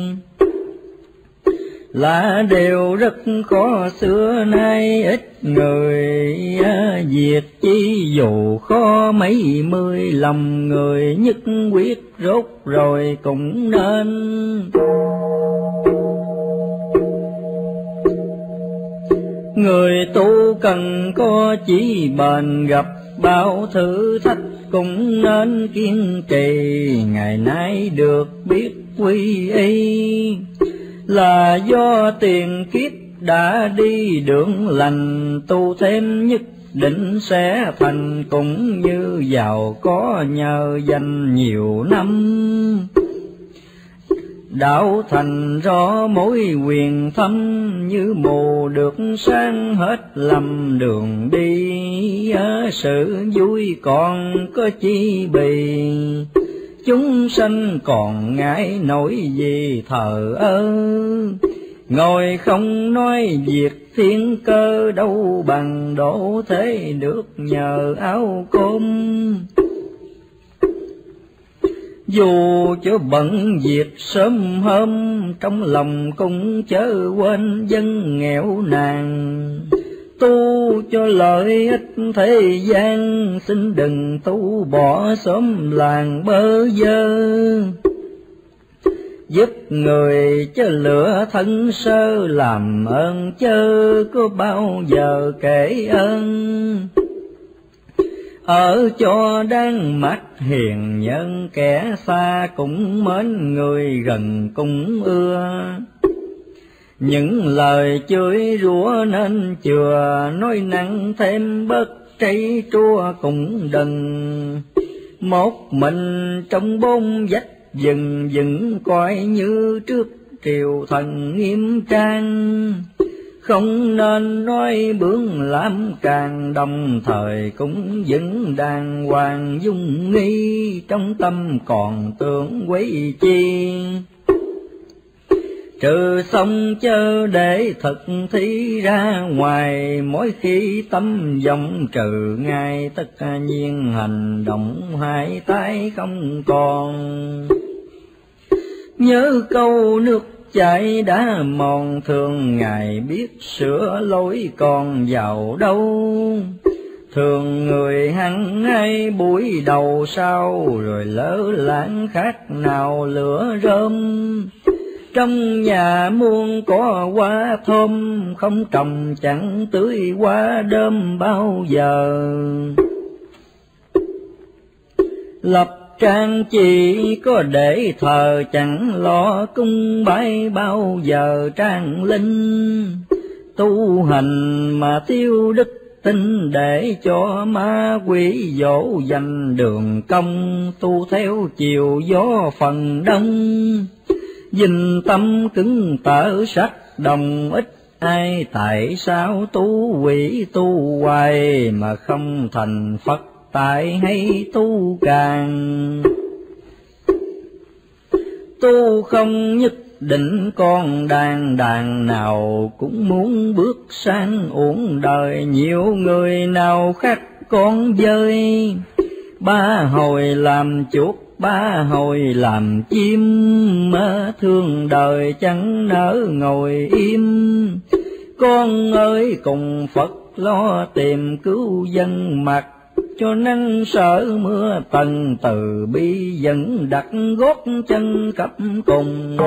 là điều rất khó xưa nay. Ít người diệt chi dù khó mấy mươi, lòng người nhất quyết rốt rồi cũng nên. Người tu cần có chỉ bền, gặp bao thử thách cũng nên kiên trì. Ngày nay được biết quy y, là do tiền kiếp đã đi đường lành. Tu thêm nhất định sẽ thành, cũng như giàu có nhờ dành nhiều năm. Đạo thành rõ mối quyền thâm, như mù được sáng hết lầm đường đi. Sự vui còn có chi bì, chúng sanh còn ngại nổi gì thờ ơ. Ngồi không nói việc thiên cơ, đâu bằng đổ thế được nhờ áo cơm. Dù cho bận việc sớm hôm, trong lòng cũng chớ quên dân nghèo nàn. Tu cho lợi ích thế gian, xin đừng tu bỏ xóm làng bơ vơ. Giúp người chớ lửa thân sơ, làm ơn chớ có bao giờ kể ơn. Ở cho đáng mắt hiền nhân, kẻ xa cũng mến, người gần cũng ưa. Những lời chửi rủa nên chừa, nói năng thêm bất trái trua cũng đừng. Một mình trong bốn vách dừng dừng coi như trước triều thần nghiêm trang. Không nên nói bướng làm càng, đồng thời cũng vẫn đàng hoàng dung nghi, trong tâm còn tưởng quấy chi. Trừ xong chớ để thực thi ra ngoài, mỗi khi tâm vọng trừ ngay, tất nhiên hành động hai tay không còn. Nhớ câu nước chảy đã mòn, thường Ngài biết sửa lối còn vào đâu. Thường người hăng hay buổi đầu sau, rồi lỡ lãng khác nào lửa rơm. Trong nhà muôn có hoa thơm, không trồng chẳng tưới hoa đơm bao giờ. Lập trang chỉ có để thờ, chẳng lo cung bái bao giờ trang linh. Tu hành mà tiêu đức tin, để cho ma quỷ dỗ dành đường công. Tu theo chiều gió phần đông, dình tâm cứng tở sắc đồng, ít ai tại sao tu quỷ tu hoài, mà không thành Phật tại hay tu càng. Tu không nhất định con đàn, đàn nào cũng muốn bước sang uổng đời. Nhiều người nào khác con dơi, ba hồi làm chuột ba hồi làm chim, thương đời chẳng nỡ ngồi im. Con ơi cùng Phật lo tìm cứu dân, mặc cho nắng sợ mưa tần, từ bi dẫn đặt gót chân cấp cùng.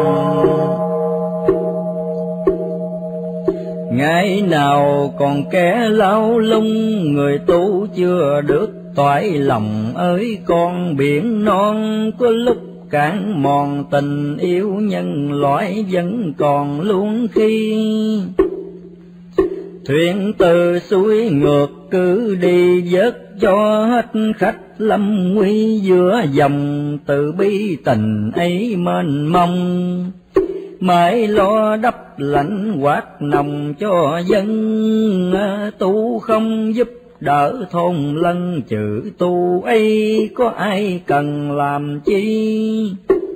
Ngày nào còn kẻ lao lung, người tu chưa được toại lòng ơi con biển non. Có lúc cạn mòn tình yêu nhân loại, vẫn còn luôn khi thuyền từ suối ngược cứ đi, vớt cho hết khách lâm nguy. Giữa dòng từ bi tình ấy mênh mông, mãi lo đắp lạnh quạt nồng cho dân. Tu không giúp đỡ thôn lân, chữ tu ấy có ai cần làm chi.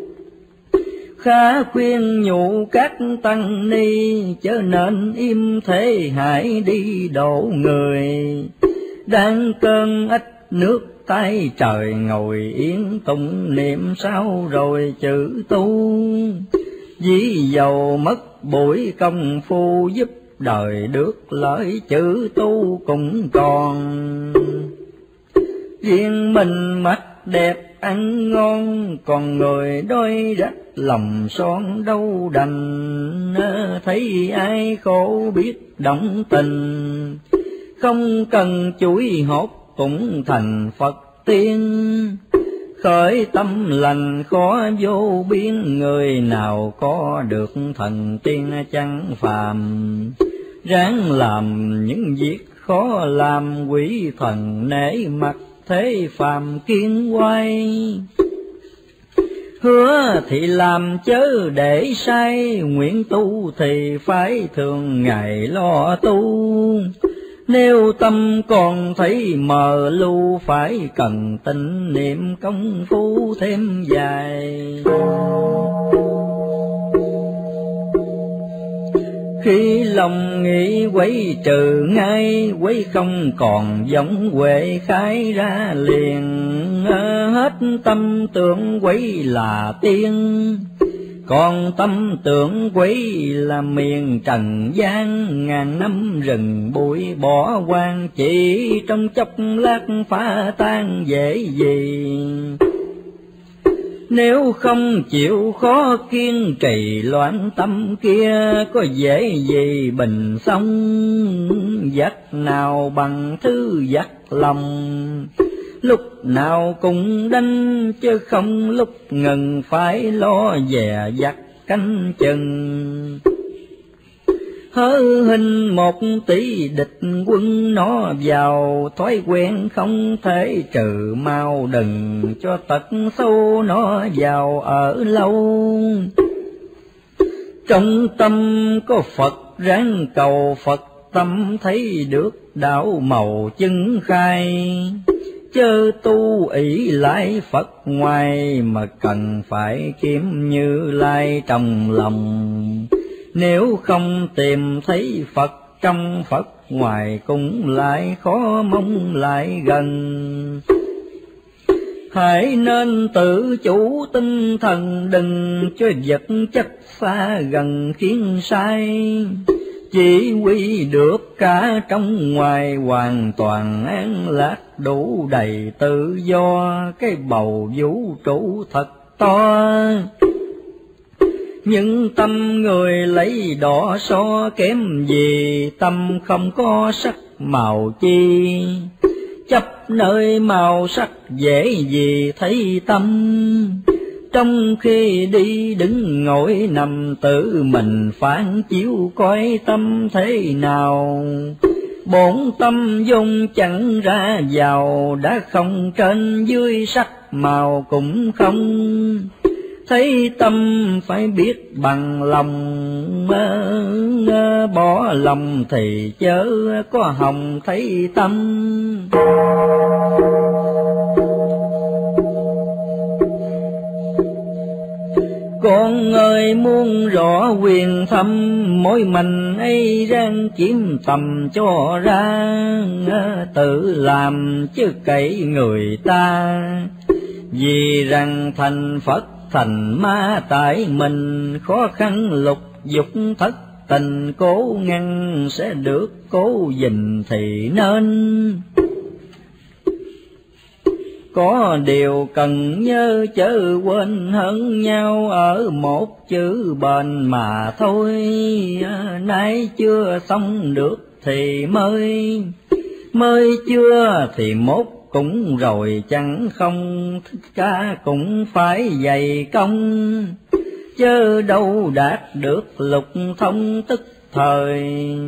Khá khuyên nhủ các tăng ni, chớ nên im thế hãy đi độ người. Đang cơn ách nước tay trời, ngồi yên tụng niệm sao rồi chữ tu. Dĩ dầu mất buổi công phu, giúp đời được lợi chữ tu cũng còn. Riêng mình mắt đẹp ăn ngon, còn người đôi rách lòng son đâu đành. Thấy ai khổ biết động tình, không cần chuỗi hốt cũng thành Phật tiên. Khởi tâm lành khó vô biên, người nào có được thần tiên chẳng phàm. Ráng làm những việc khó làm, quỷ thần nể mặt thế phàm kiên quay. Hứa thì làm chớ để sai, nguyện tu thì phải thường ngày lo tu. Nếu tâm còn thấy mờ lu, phải cần tịnh niệm công phu thêm dài. Khi lòng nghĩ quấy trừ ngay, quấy không còn giống huệ khai ra liền. Hết tâm tưởng quấy là tiên, còn tâm tưởng quấy là miền trần gian. Ngàn năm rừng bụi bỏ hoang, chỉ trong chốc lát phá tan dễ gì. Nếu không chịu khó kiên trì, loạn tâm kia có dễ gì bình xong. Dắt nào bằng thứ dắt lòng, lúc nào cũng đánh chứ không lúc ngừng phải lo dè dặt canh chừng. hớ hình 1 tỷ địch quân nó vào, thói quen không thể trừ mau, đừng cho tật sâu nó vào ở lâu. Trong tâm có Phật ráng cầu Phật, tâm thấy được đạo màu chứng khai, chớ tu ỷ lại Phật ngoài, mà cần phải kiếm Như Lai trong lòng. Nếu không tìm thấy Phật trong Phật ngoài, cũng lại khó mong lại gần. Hãy nên tự chủ tinh thần, đừng cho vật chất xa gần khiến sai. Chỉ huy được cả trong ngoài, hoàn toàn an lạc đủ đầy tự do, cái bầu vũ trụ thật to. Nhưng tâm người lấy đỏ so kém gì, tâm không có sắc màu chi. Chấp nơi màu sắc dễ gì thấy tâm, trong khi đi đứng ngồi nằm tự mình phản chiếu coi tâm thế nào. Bổn tâm dung chẳng ra vào, đã không trên dưới sắc màu cũng không. Thấy tâm phải biết bằng lòng, bỏ lòng thì chớ có hòng thấy tâm. Con ơi muốn rõ quyền thâm, mỗi mình ấy ráng kiếm tầm cho ra. Tự làm chứ cậy người ta, vì rằng thành Phật thành ma tại mình. Khó khăn lục dục thất tình cố ngăn, sẽ được cố gìn thì nên. Có điều cần nhớ chớ quên hơn nhau, ở một chữ bền mà thôi. Nay chưa xong được thì mới chưa thì mốt cũng rồi chẳng không. Thích ca cũng phải dày công, chớ đâu đạt được lục thông tức thời.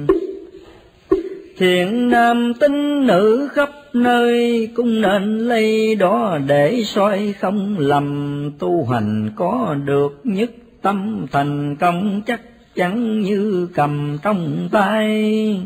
Thiện nam tín nữ khắp nơi, cũng nên lấy đó để soi không lầm. Tu hành có được nhất tâm thành công, chắc chắn như cầm trong tay.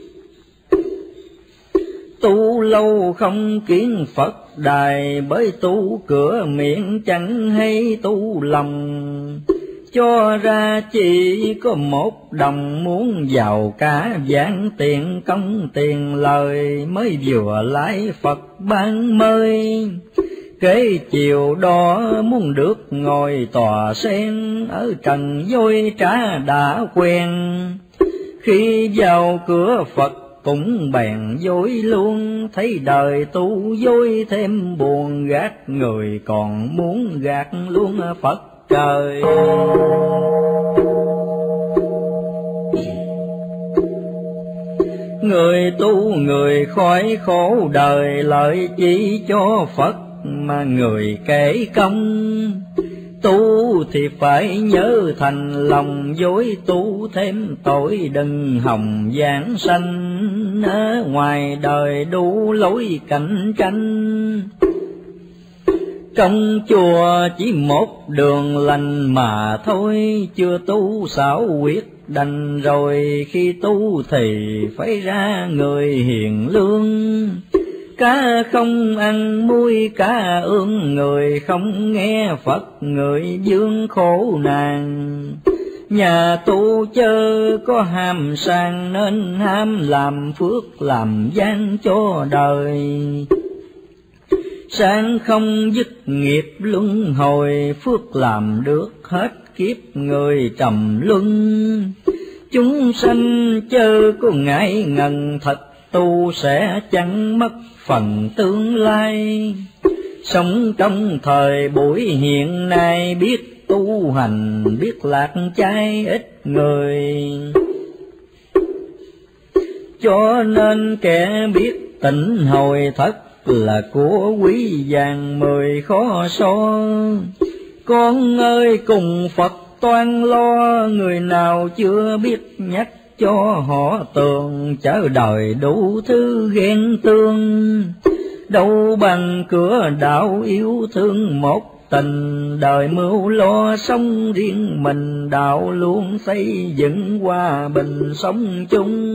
Tu lâu không kiến Phật đài, bởi tu cửa miệng chẳng hay tu lòng. Cho ra chỉ có 1 đồng, muốn giàu cả vạn tiền công tiền lời, mới vừa lái Phật ban mơi. Kế chiều đó muốn được ngồi tòa sen, ở trần dối trá đã quen. Khi vào cửa Phật cũng bèn dối luôn, thấy đời tu dối thêm buồn, gạt người còn muốn gạt luôn Phật trời. Người tu người khỏi khổ đời, lợi chỉ cho Phật mà người kể công. Tu thì phải nhớ thành lòng, dối tu thêm tội đừng hòng giảng sanh. Ngoài đời đủ lối cạnh tranh, trong chùa chỉ 1 đường lành mà thôi. Chưa tu xảo quyệt đành rồi, khi tu thì phải ra người hiền lương. Cá không ăn muối cá ương, người không nghe Phật người dương khổ nàng. Nhà tu chớ có ham sang, nên ham làm phước làm gian cho đời. Sang không dứt nghiệp luân hồi, phước làm được hết kiếp người trầm luân. Chúng sanh chớ có ngại ngần, thật tu sẽ chẳng mất phần tương lai. Sống trong thời buổi hiện nay, biết tu hành biết lạc chay ít người. Cho nên kẻ biết tịnh hồi thật là của quý vàng 10 khó so. Con ơi cùng Phật toan lo, người nào chưa biết nhắc cho họ tường, chớ đời đủ thứ ghen tương. Đâu bằng cửa đạo yêu thương một tình, đời mưu lo sống riêng mình, đạo luôn xây dựng hòa bình sống chung.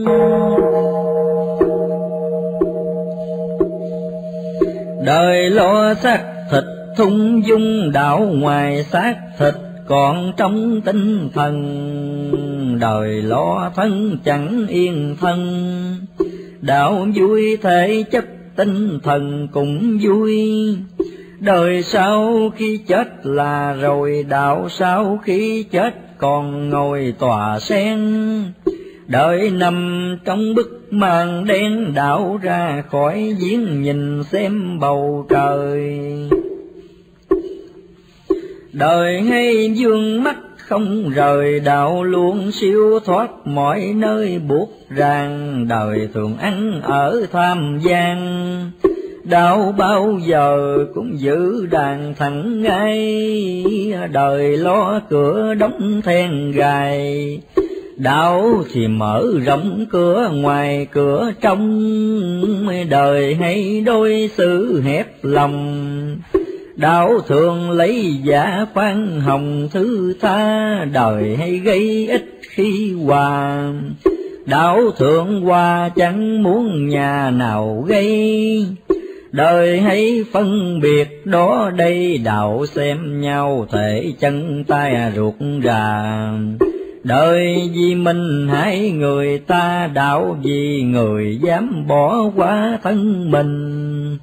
Đời lo xác thịt thung dung, đạo ngoài xác thịt còn trong tinh thần. Đời lo thân chẳng yên thân, đạo vui thể chất tinh thần cũng vui. Đời sau khi chết là rồi, đạo sau khi chết còn ngồi tòa sen. Đời nằm trong bức màn đen, đạo ra khỏi giếng nhìn xem bầu trời. Đời hay vương mắt không rời, đạo luôn siêu thoát mọi nơi buộc ràng. Đời thường ăn ở tham gian, đạo bao giờ cũng giữ đàn thẳng ngay. Đời lo cửa đóng then gài, đạo thì mở rộng cửa ngoài cửa trong. Đời hay đối xử hẹp lòng, đạo thường lấy giả khoan hồng thứ tha. Đời hay gây ích khi hòa, đạo thường hòa chẳng muốn nhà nào gây. Đời hay phân biệt đó đây, đạo xem nhau thể chân tay ruột rà. Đời vì mình hại người ta, đạo vì người dám bỏ qua thân mình.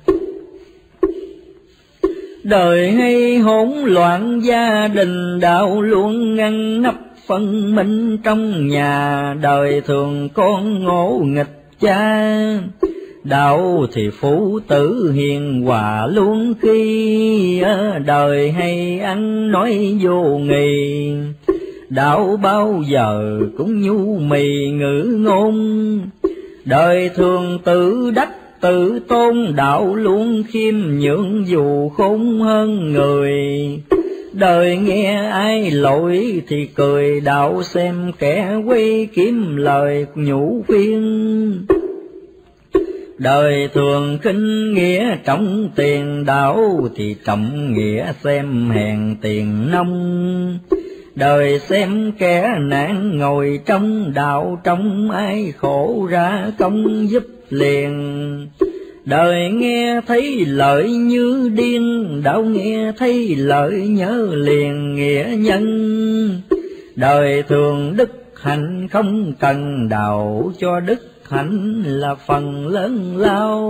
Đời hay hỗn loạn gia đình, đạo luôn ngăn nắp phân minh trong nhà. Đời thường con ngỗ nghịch cha, đạo thì phụ tử hiền hòa luôn khi. Đời hay ăn nói vô nghị, đạo bao giờ cũng nhu mì ngữ ngôn. Đời thường tự đắc tự tôn, đạo luôn khiêm nhượng dù khôn hơn người. Đời nghe ai lỗi thì cười, đạo xem kẻ quay kiếm lời nhủ khuyên. Đời thường khinh nghĩa trọng tiền, đạo thì trọng nghĩa xem hèn tiền nông. Đời xem kẻ nạn ngồi trong, đạo trong ai khổ ra công giúp liền. Đời nghe thấy lợi như điên, đạo nghe thấy lợi nhớ liền nghĩa nhân. Đời thường đức hạnh không cần, đạo cho đức hạnh là phần lớn lao.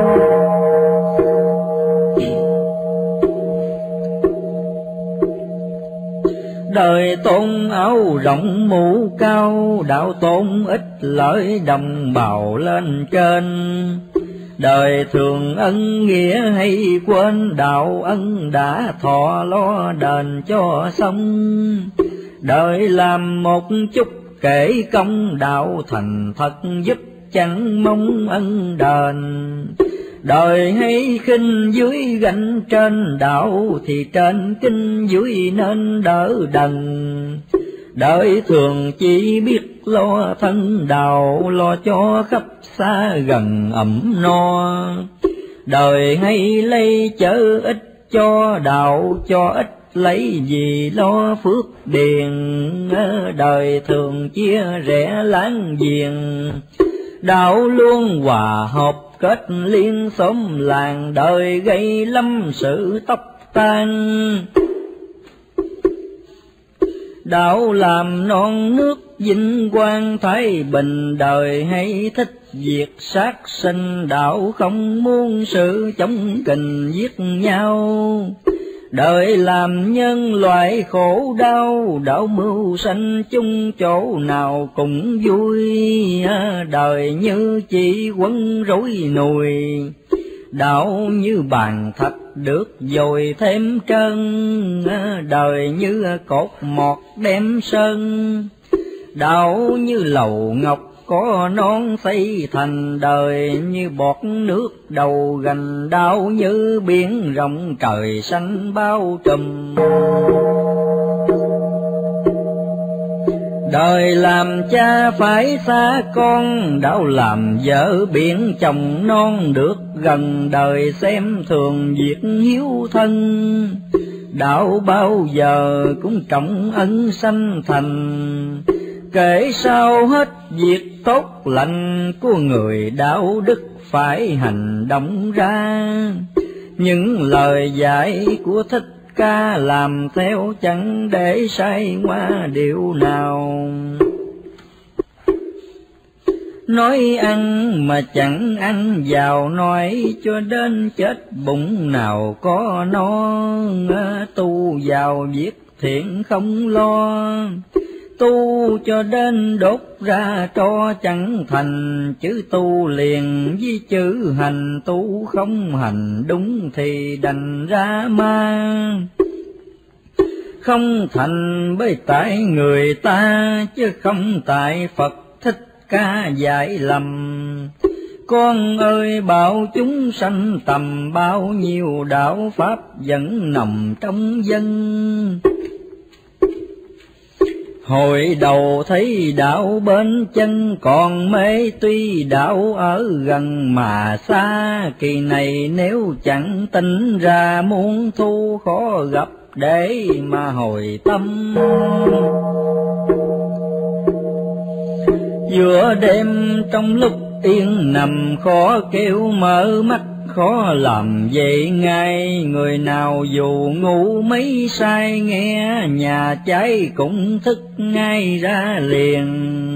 Đời tôn áo rộng mũ cao, đạo tôn ít lợi đồng bào lên trên. Đời thường ân nghĩa hay quên, đạo ân đã thọ lo đền cho xong. Đời làm một chút kể công, đạo thành thật giúp chẳng mong ân đền. Đời hay khinh dưới gánh trên, đạo thì trên kinh dưới nên đỡ đần. Đời thường chỉ biết lo thân, đạo lo cho khắp xa gần ẩm no. Đời hay lấy chớ ít cho, đạo cho ít lấy gì lo phước điền. Đời thường chia rẽ láng giềng, đạo luôn hòa hợp kết liên xóm làng. Đời gây lâm sự tóc tan, đạo làm non nước vinh quang thái bình. Đời hay thích việc sát sinh, đạo không muốn sự chống kình giết nhau. Đời làm nhân loại khổ đau, đạo mưu sanh chung chỗ nào cũng vui. Đời như chỉ quấn rối nùi, đạo như bàn thạch được dồi thêm trơn. Đời như cột mọt đem sơn, đạo như lầu ngọc có non xây thành. Đời như bọt nước đầu gành, đạo như biển rộng trời xanh bao trùm. Đời làm cha phải xa con, đạo làm vợ biển chồng non, được gần đời xem thường việc hiếu thân. Đạo bao giờ cũng trọng ân sanh thành, kể sao hết việc tốt lành của người đạo đức phải hành động ra. Những lời dạy của Thích Ca làm theo chẳng để sai qua điều nào. Nói ăn mà chẳng ăn vào, nói cho đến chết bụng nào có no. Tu vào việc thiện không lo, tu cho đến đốt ra tro chẳng thành. Chữ tu liền với chữ hành, tu không hành đúng thì đành ra ma. Không thành bởi tại người ta, chứ không tại Phật Thích Ca dạy lầm. Con ơi bảo chúng sanh tầm, bao nhiêu đạo pháp vẫn nằm trong dân. Hồi đầu thấy đạo bên chân, còn mê tuy đạo ở gần mà xa. Kỳ này nếu chẳng tỉnh ra, muốn thu khó gặp để mà hồi tâm. Giữa đêm trong lúc yên nằm, khó kêu mở mắt, khó làm vậy ngay. Người nào dù ngủ mấy say, nghe nhà cháy cũng thức ngay ra liền.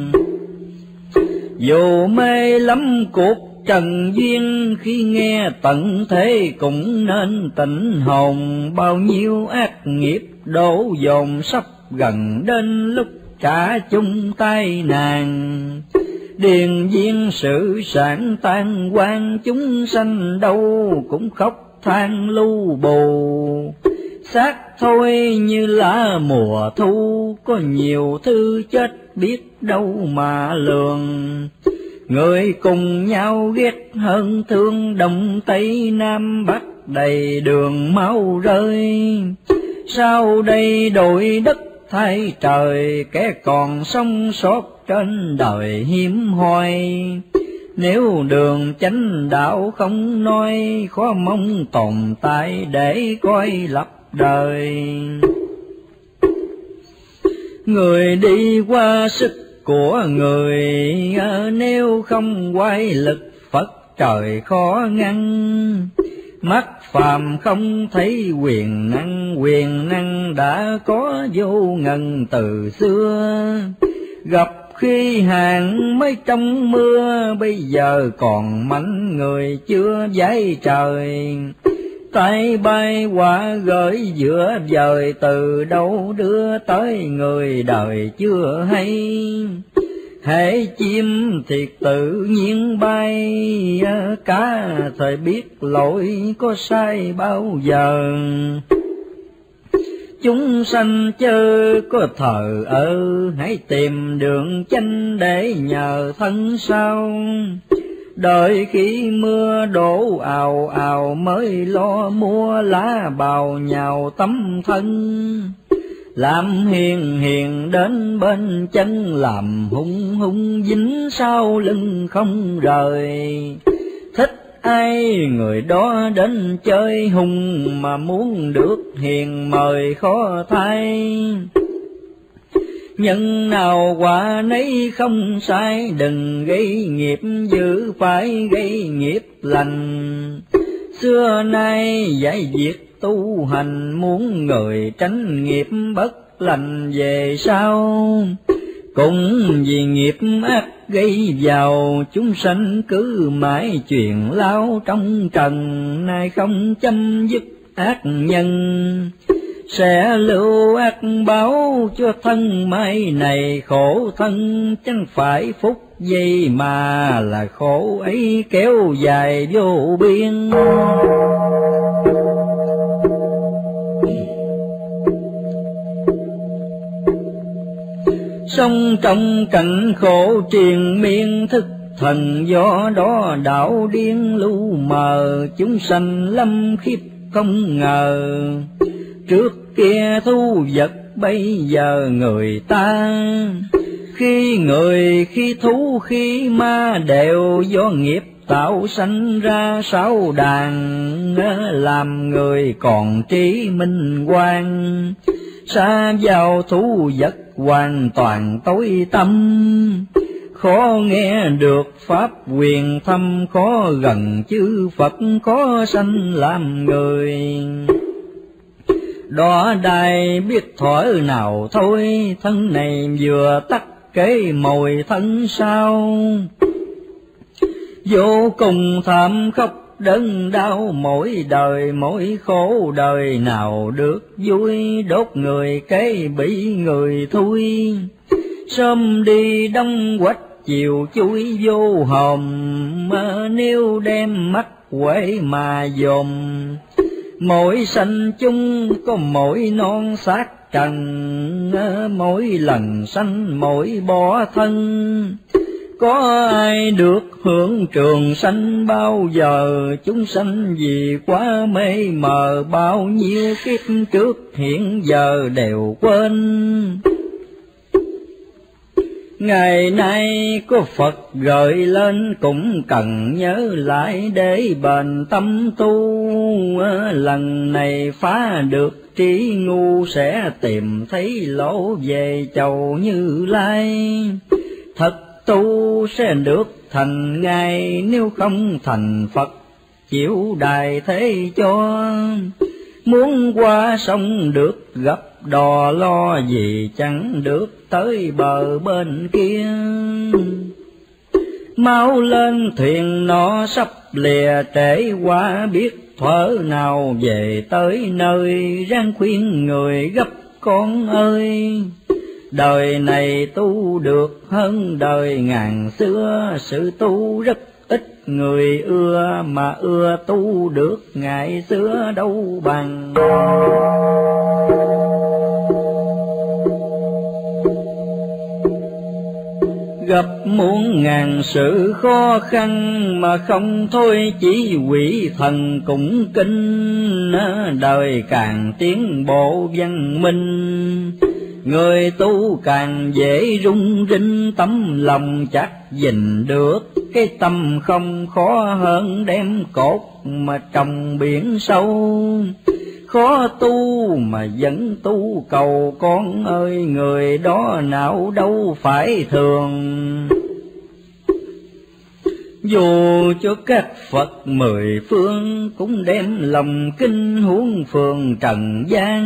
Dù mê lắm cuộc trần duyên, khi nghe tận thế cũng nên tỉnh hồn. Bao nhiêu ác nghiệp đổ dồn, sắp gần đến lúc cả chung tay nàng. Điền viên sự sản tan quan, chúng sanh đâu cũng khóc than lu bù. Xác thôi như lá mùa thu, có nhiều thứ chết biết đâu mà lường. Người cùng nhau ghét hơn thương, đông tây nam bắc đầy đường máu rơi. Sau đây đổi đất thay trời, kẻ còn sống sót trên đời hiếm hoi. Nếu đường chánh đạo không nói, khó mong tồn tại để coi lập đời. Người đi qua sức của người, nếu không quay lực Phật trời khó ngăn. Mắt phàm không thấy quyền năng đã có vô ngần từ xưa. Gặp khi hàng mới trong mưa, bây giờ còn mảnh người chưa vái trời. Tay bay quả gửi giữa vời, từ đâu đưa tới người đời chưa hay. Hễ chim thì tự nhiên bay, cá thời biết lỗi có sai bao giờ. Chúng sanh chớ có thờ ơ, hãy tìm đường chánh để nhờ thân sau. Đợi khi mưa đổ ào ào, mới lo mua lá bào nhào tấm thân. Làm hiền hiền đến bên chân, làm hung hung dính sau lưng không rời. Thích ai người đó đến chơi hùng, mà muốn được hiền mời khó thay. Nhân nào quả nấy không sai, đừng gây nghiệp dữ phải gây nghiệp lành. Xưa nay dạy việc tu hành, muốn người tránh nghiệp bất lành về sau. Cũng vì nghiệp ác gây vào, chúng sanh cứ mãi chuyện lao trong trần. Nay không chấm dứt ác nhân, sẽ lưu ác báo cho thân mai này. Khổ thân chẳng phải phúc gì, mà là khổ ấy kéo dài vô biên. Sống trong cảnh khổ triền miên, thức thần do đó đạo điên lu mờ. Chúng sanh lâm khiếp không ngờ, trước kia thu vật bây giờ người ta. Khi người, khi thú, khi ma đều do nghiệp tạo sanh ra sáu đàn, làm người còn trí minh quang, xa vào thú vật hoàn toàn tối tâm. Khó nghe được pháp quyền thâm, khó gần chư Phật, khó sanh làm người. Đọa đài biết thuở nào thôi, thân này vừa tắt cái mồi thân sau. Vô cùng thảm khốc đớn đau, mỗi đời mỗi khổ đời nào được vui. Đốt người cái bị người thui, sớm đi đông quách chiều chui vô hòm. Nếu đem mắt quẩy mà dòm, mỗi sanh chung có mỗi non xác trần. Mỗi lần sanh mỗi bỏ thân, có ai được hưởng trường sanh bao giờ. Chúng sanh vì quá mê mờ, bao nhiêu kiếp trước hiện giờ đều quên. Ngày nay có Phật gợi lên, cũng cần nhớ lại để bền tâm tu. Lần này phá được trí ngu, sẽ tìm thấy lỗ về chầu Như Lai. Thật tu sẽ được thành ngay, nếu không thành Phật chịu đài thế cho. Muốn qua sông được gặp đò, lo gì chẳng được tới bờ bên kia. Mau lên thuyền nó sắp lìa, trễ quá biết thuở nào về tới nơi. Ráng khuyên người gấp con ơi, đời này tu được hơn đời ngàn xưa. Sự tu rất ít người ưa, mà ưa tu được ngày xưa đâu bằng. Gặp muôn ngàn sự khó khăn, mà không thôi chỉ quỷ thần cũng kinh. Đời càng tiến bộ văn minh, người tu càng dễ rung rinh. Tấm lòng chắc gìn được cái tâm, không khó hơn đem cột mà trồng biển sâu. Khó tu mà vẫn tu cầu con ơi, người đó nào đâu phải thường. Dù cho các Phật mười phương, cũng đem lòng kinh huống phường trần gian.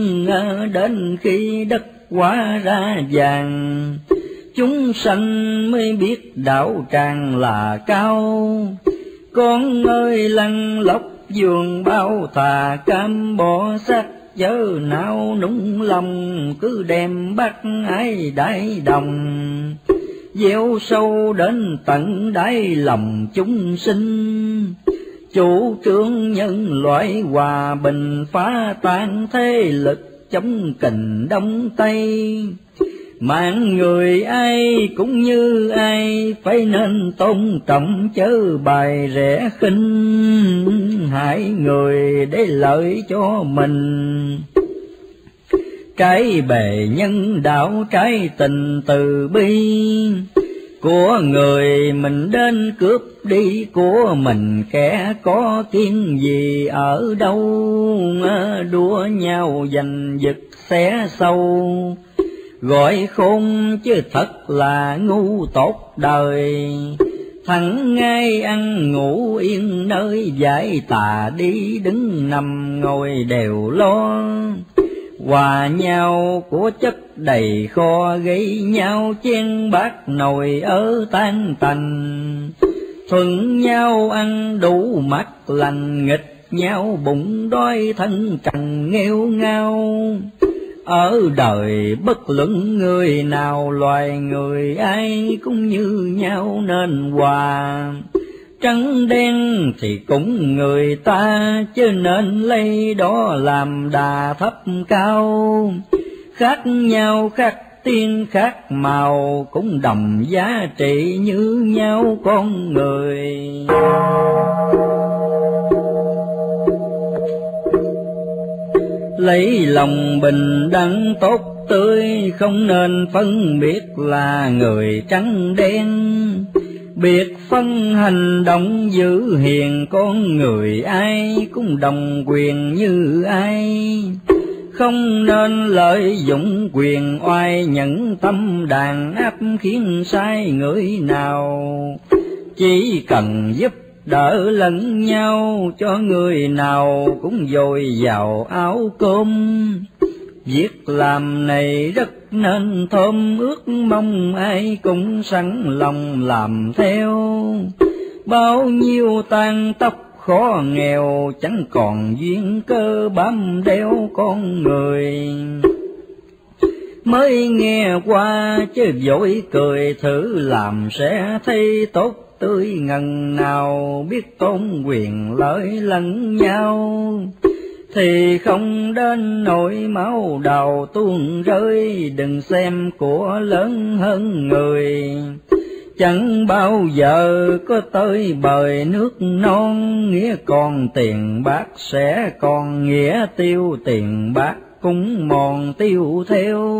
Đến khi đất hóa ra vàng, chúng sanh mới biết đạo tràng là cao. Con ơi lăn lóc giường bao thà, cam bỏ xác chớ não núng lòng. Cứ đem bắt ái đại đồng, gieo sâu đến tận đáy lòng chúng sinh. Chủ trương nhân loại hòa bình, phá tan thế lực chống kình Đông Tây. Mạng người ai cũng như ai, phải nên tôn trọng chớ bài rẻ khinh. Hại người để lợi cho mình, trái bề nhân đạo trái tình từ bi. Của người mình đến cướp đi của mình, kẻ có kiên gì ở đâu. Đua nhau giành giật xé sâu, gọi khôn chứ thật là ngu tốt đời. Thằng ngay ăn ngủ yên nơi giải tà, đi đứng nằm ngồi đều lo. Hòa nhau của chất đầy kho, gây nhau chen bát nồi ở tan tành. Thuận nhau ăn đủ mắt lành, nghịch nhau bụng đói thân trần nghèo ngao. Ở đời bất luận người nào, loài người ai cũng như nhau nên hòa. Trắng đen thì cũng người ta, chứ nên lấy đó làm đà thấp cao. Khác nhau khác tiên khác màu, cũng đồng giá trị như nhau con người. Lấy lòng bình đẳng tốt tươi, không nên phân biệt là người trắng đen. Biệt phân hành động giữ hiền, con người ai cũng đồng quyền như ai. Không nên lợi dụng quyền oai, nhận tâm đàn áp khiến sai người nào. Chỉ cần giúp đỡ lẫn nhau, cho người nào cũng dồi dào áo cơm. Việc làm này rất nên thơm, ước mong ai cũng sẵn lòng làm theo. Bao nhiêu tàn tóc khó nghèo, chẳng còn duyên cơ bám đeo con người. Mới nghe qua chứ vội cười, thử làm sẽ thấy tốt tươi ngần nào. Biết tôn quyền lợi lẫn nhau, thì không đến nỗi máu đầu tuôn rơi. Đừng xem của lớn hơn người, chẳng bao giờ có tới bời nước non. Nghĩa còn tiền bạc sẽ còn nghĩa, tiêu tiền bạc cũng mòn tiêu theo.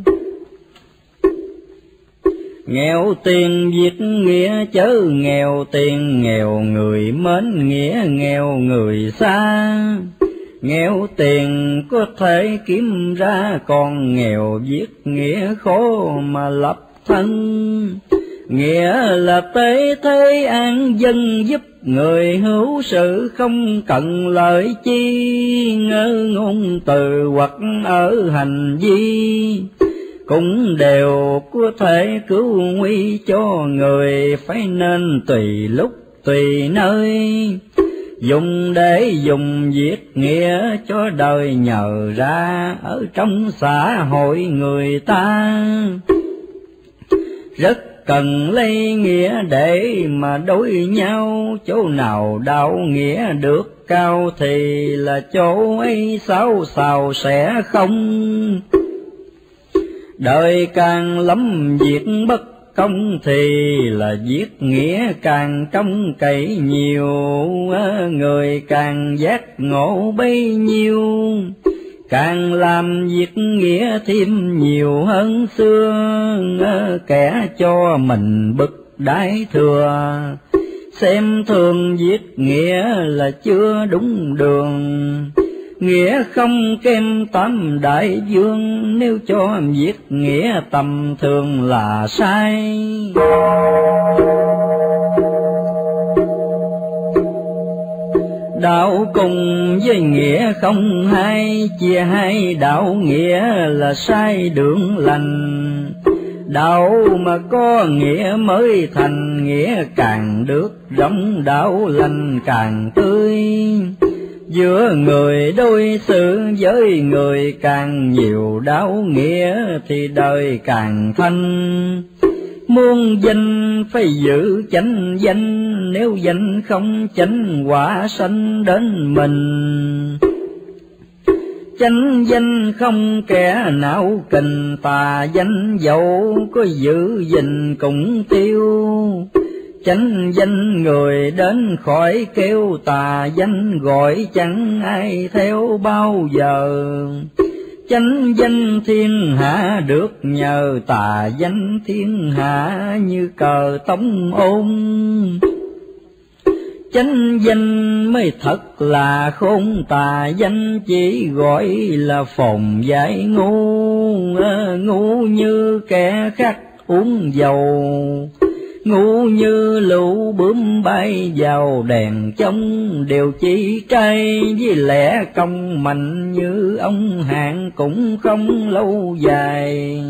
Nghèo tiền việc nghĩa chớ nghèo tiền, nghèo người mến nghĩa nghèo người xa. Nghèo tiền có thể kiếm ra, còn nghèo viết nghĩa khó mà lập thân. Nghĩa là tế thế an dân, giúp người hữu sự không cần lợi chi. Ngôn từ hoặc ở hành vi, cũng đều có thể cứu nguy cho người. Phải nên tùy lúc tùy nơi, dùng để dùng việc nghĩa cho đời nhờ ra. Ở trong xã hội người ta rất cần lấy nghĩa để mà đối nhau. Chỗ nào đạo nghĩa được cao thì là chỗ ấy xáo xào sẽ không. Đời càng lắm việc bất công thì là viết nghĩa càng trông cậy nhiều. Người càng giác ngộ bấy nhiêu, càng làm việc nghĩa thêm nhiều hơn xưa. Kẻ cho mình bực đái thừa, xem thường việc nghĩa là chưa đúng đường. Nghĩa không kém tám đại vương, nếu cho việc nghĩa tầm thường là sai. Đạo cùng với nghĩa không hai, chia hai đạo nghĩa là sai đường lành. Đạo mà có nghĩa mới thành, nghĩa càng được rộng đạo lành càng tươi. Giữa người đối xử với người càng nhiều đạo nghĩa thì đời càng thanh. Muôn danh phải giữ chánh danh, nếu danh không chánh quả sanh đến mình. Chánh danh không kẻ nào kình, tà danh dẫu có giữ gìn cũng tiêu. Chánh danh người đến khỏi kêu, tà danh gọi chẳng ai theo bao giờ. Chánh danh thiên hạ được nhờ, tà danh thiên hạ như cờ tống ôn. Chánh danh mới thật là khôn, tà danh chỉ gọi là phồn giải ngu. Ngu như kẻ khác uống dầu, ngu như lũ bướm bay vào đèn trông. Đều chỉ trai với lẽ công, mạnh như ông hạng cũng không lâu dài.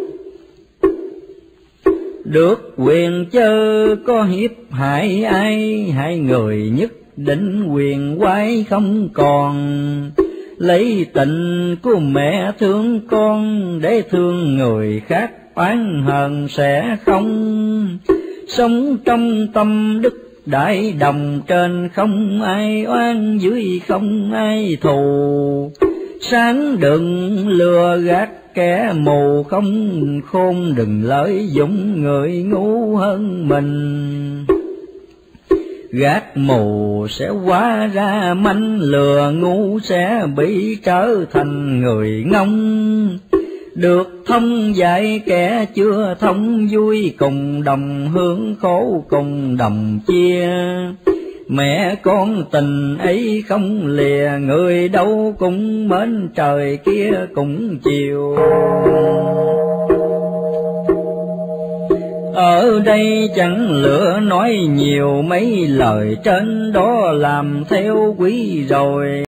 Được quyền chớ có hiếp hại ai, hại người nhất định quyền quái không còn. Lấy tình của mẹ thương con, để thương người khác oán hờn sẽ không. Sống trong tâm đức đại đồng, trên không ai oan, dưới không ai thù. Sáng đừng lừa gạt kẻ mù, không khôn đừng lợi dụng người ngu hơn mình. Gạt mù sẽ hóa ra manh, lừa ngu sẽ bị trở thành người ngông. được thông dạy kẻ chưa thông, vui cùng đồng hưởng, khổ cùng đồng chia. Mẹ con tình ấy không lìa, người đâu cũng mến trời kia cũng chiều. Ở đây chẳng lựa nói nhiều, mấy lời trên đó làm theo quý rồi.